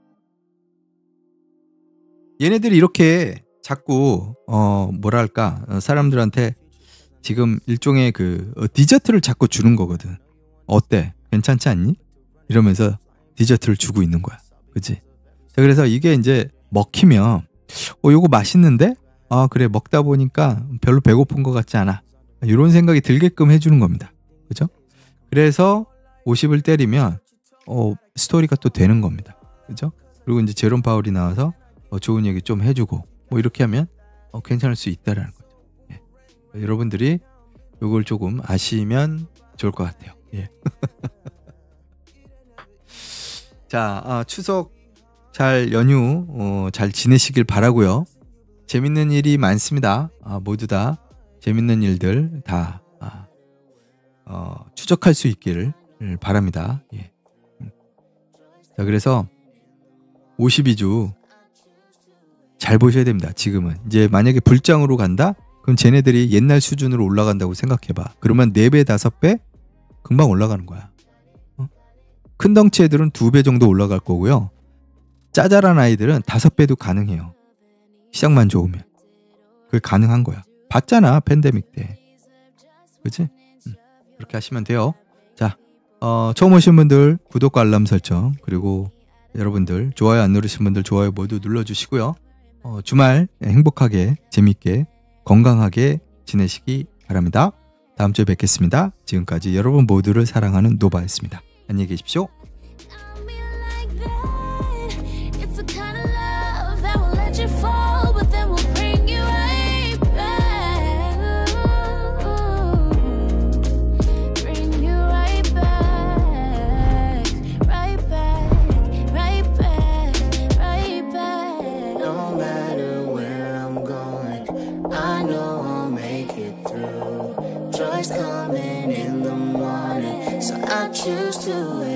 Speaker 2: 얘네들이 이렇게 자꾸 어, 뭐랄까 어, 사람들한테 지금 일종의 그 어, 디저트를 자꾸 주는 거거든. 어때? 괜찮지 않니? 이러면서 디저트를 주고 있는 거야. 그치? 자, 그래서 이게 이제 먹히면 어 요거 맛있는데? 아 그래 먹다 보니까 별로 배고픈 것 같지 않아. 이런 생각이 들게끔 해주는 겁니다. 그죠? 그래서 오십을 때리면 어 스토리가 또 되는 겁니다. 그죠? 그리고 이제 제롬 파월이 나와서 어, 좋은 얘기 좀 해주고 뭐 이렇게 하면 어, 괜찮을 수 있다라는 거죠. 예. 여러분들이 요걸 조금 아시면 좋을 것 같아요. 예. 자, 아, 추석 잘 연휴 어, 잘 지내시길 바라고요. 재밌는 일이 많습니다. 아, 모두 다 재밌는 일들 다 아, 어, 추적할 수 있기를 바랍니다. 예. 자, 그래서 오십이 주 잘 보셔야 됩니다. 지금은 이제 만약에 불장으로 간다? 그럼 쟤네들이 옛날 수준으로 올라간다고 생각해봐. 그러면 네 배, 다섯 배 금방 올라가는 거야. 어? 큰 덩치 애들은 두 배 정도 올라갈 거고요. 짜잘한 아이들은 다섯 배도 가능해요. 시장만 좋으면. 그게 가능한 거야. 봤잖아, 팬데믹 때. 그치? 응. 그렇게 하시면 돼요. 자, 어, 처음 오신 분들 구독과 알람 설정, 그리고 여러분들 좋아요 안 누르신 분들 좋아요 모두 눌러주시고요. 어, 주말 행복하게 재밌게 건강하게 지내시기 바랍니다. 다음 주에 뵙겠습니다. 지금까지 여러분 모두를 사랑하는 노바였습니다. 안녕히 계십시오.
Speaker 1: Coming in the morning, so I choose to wait.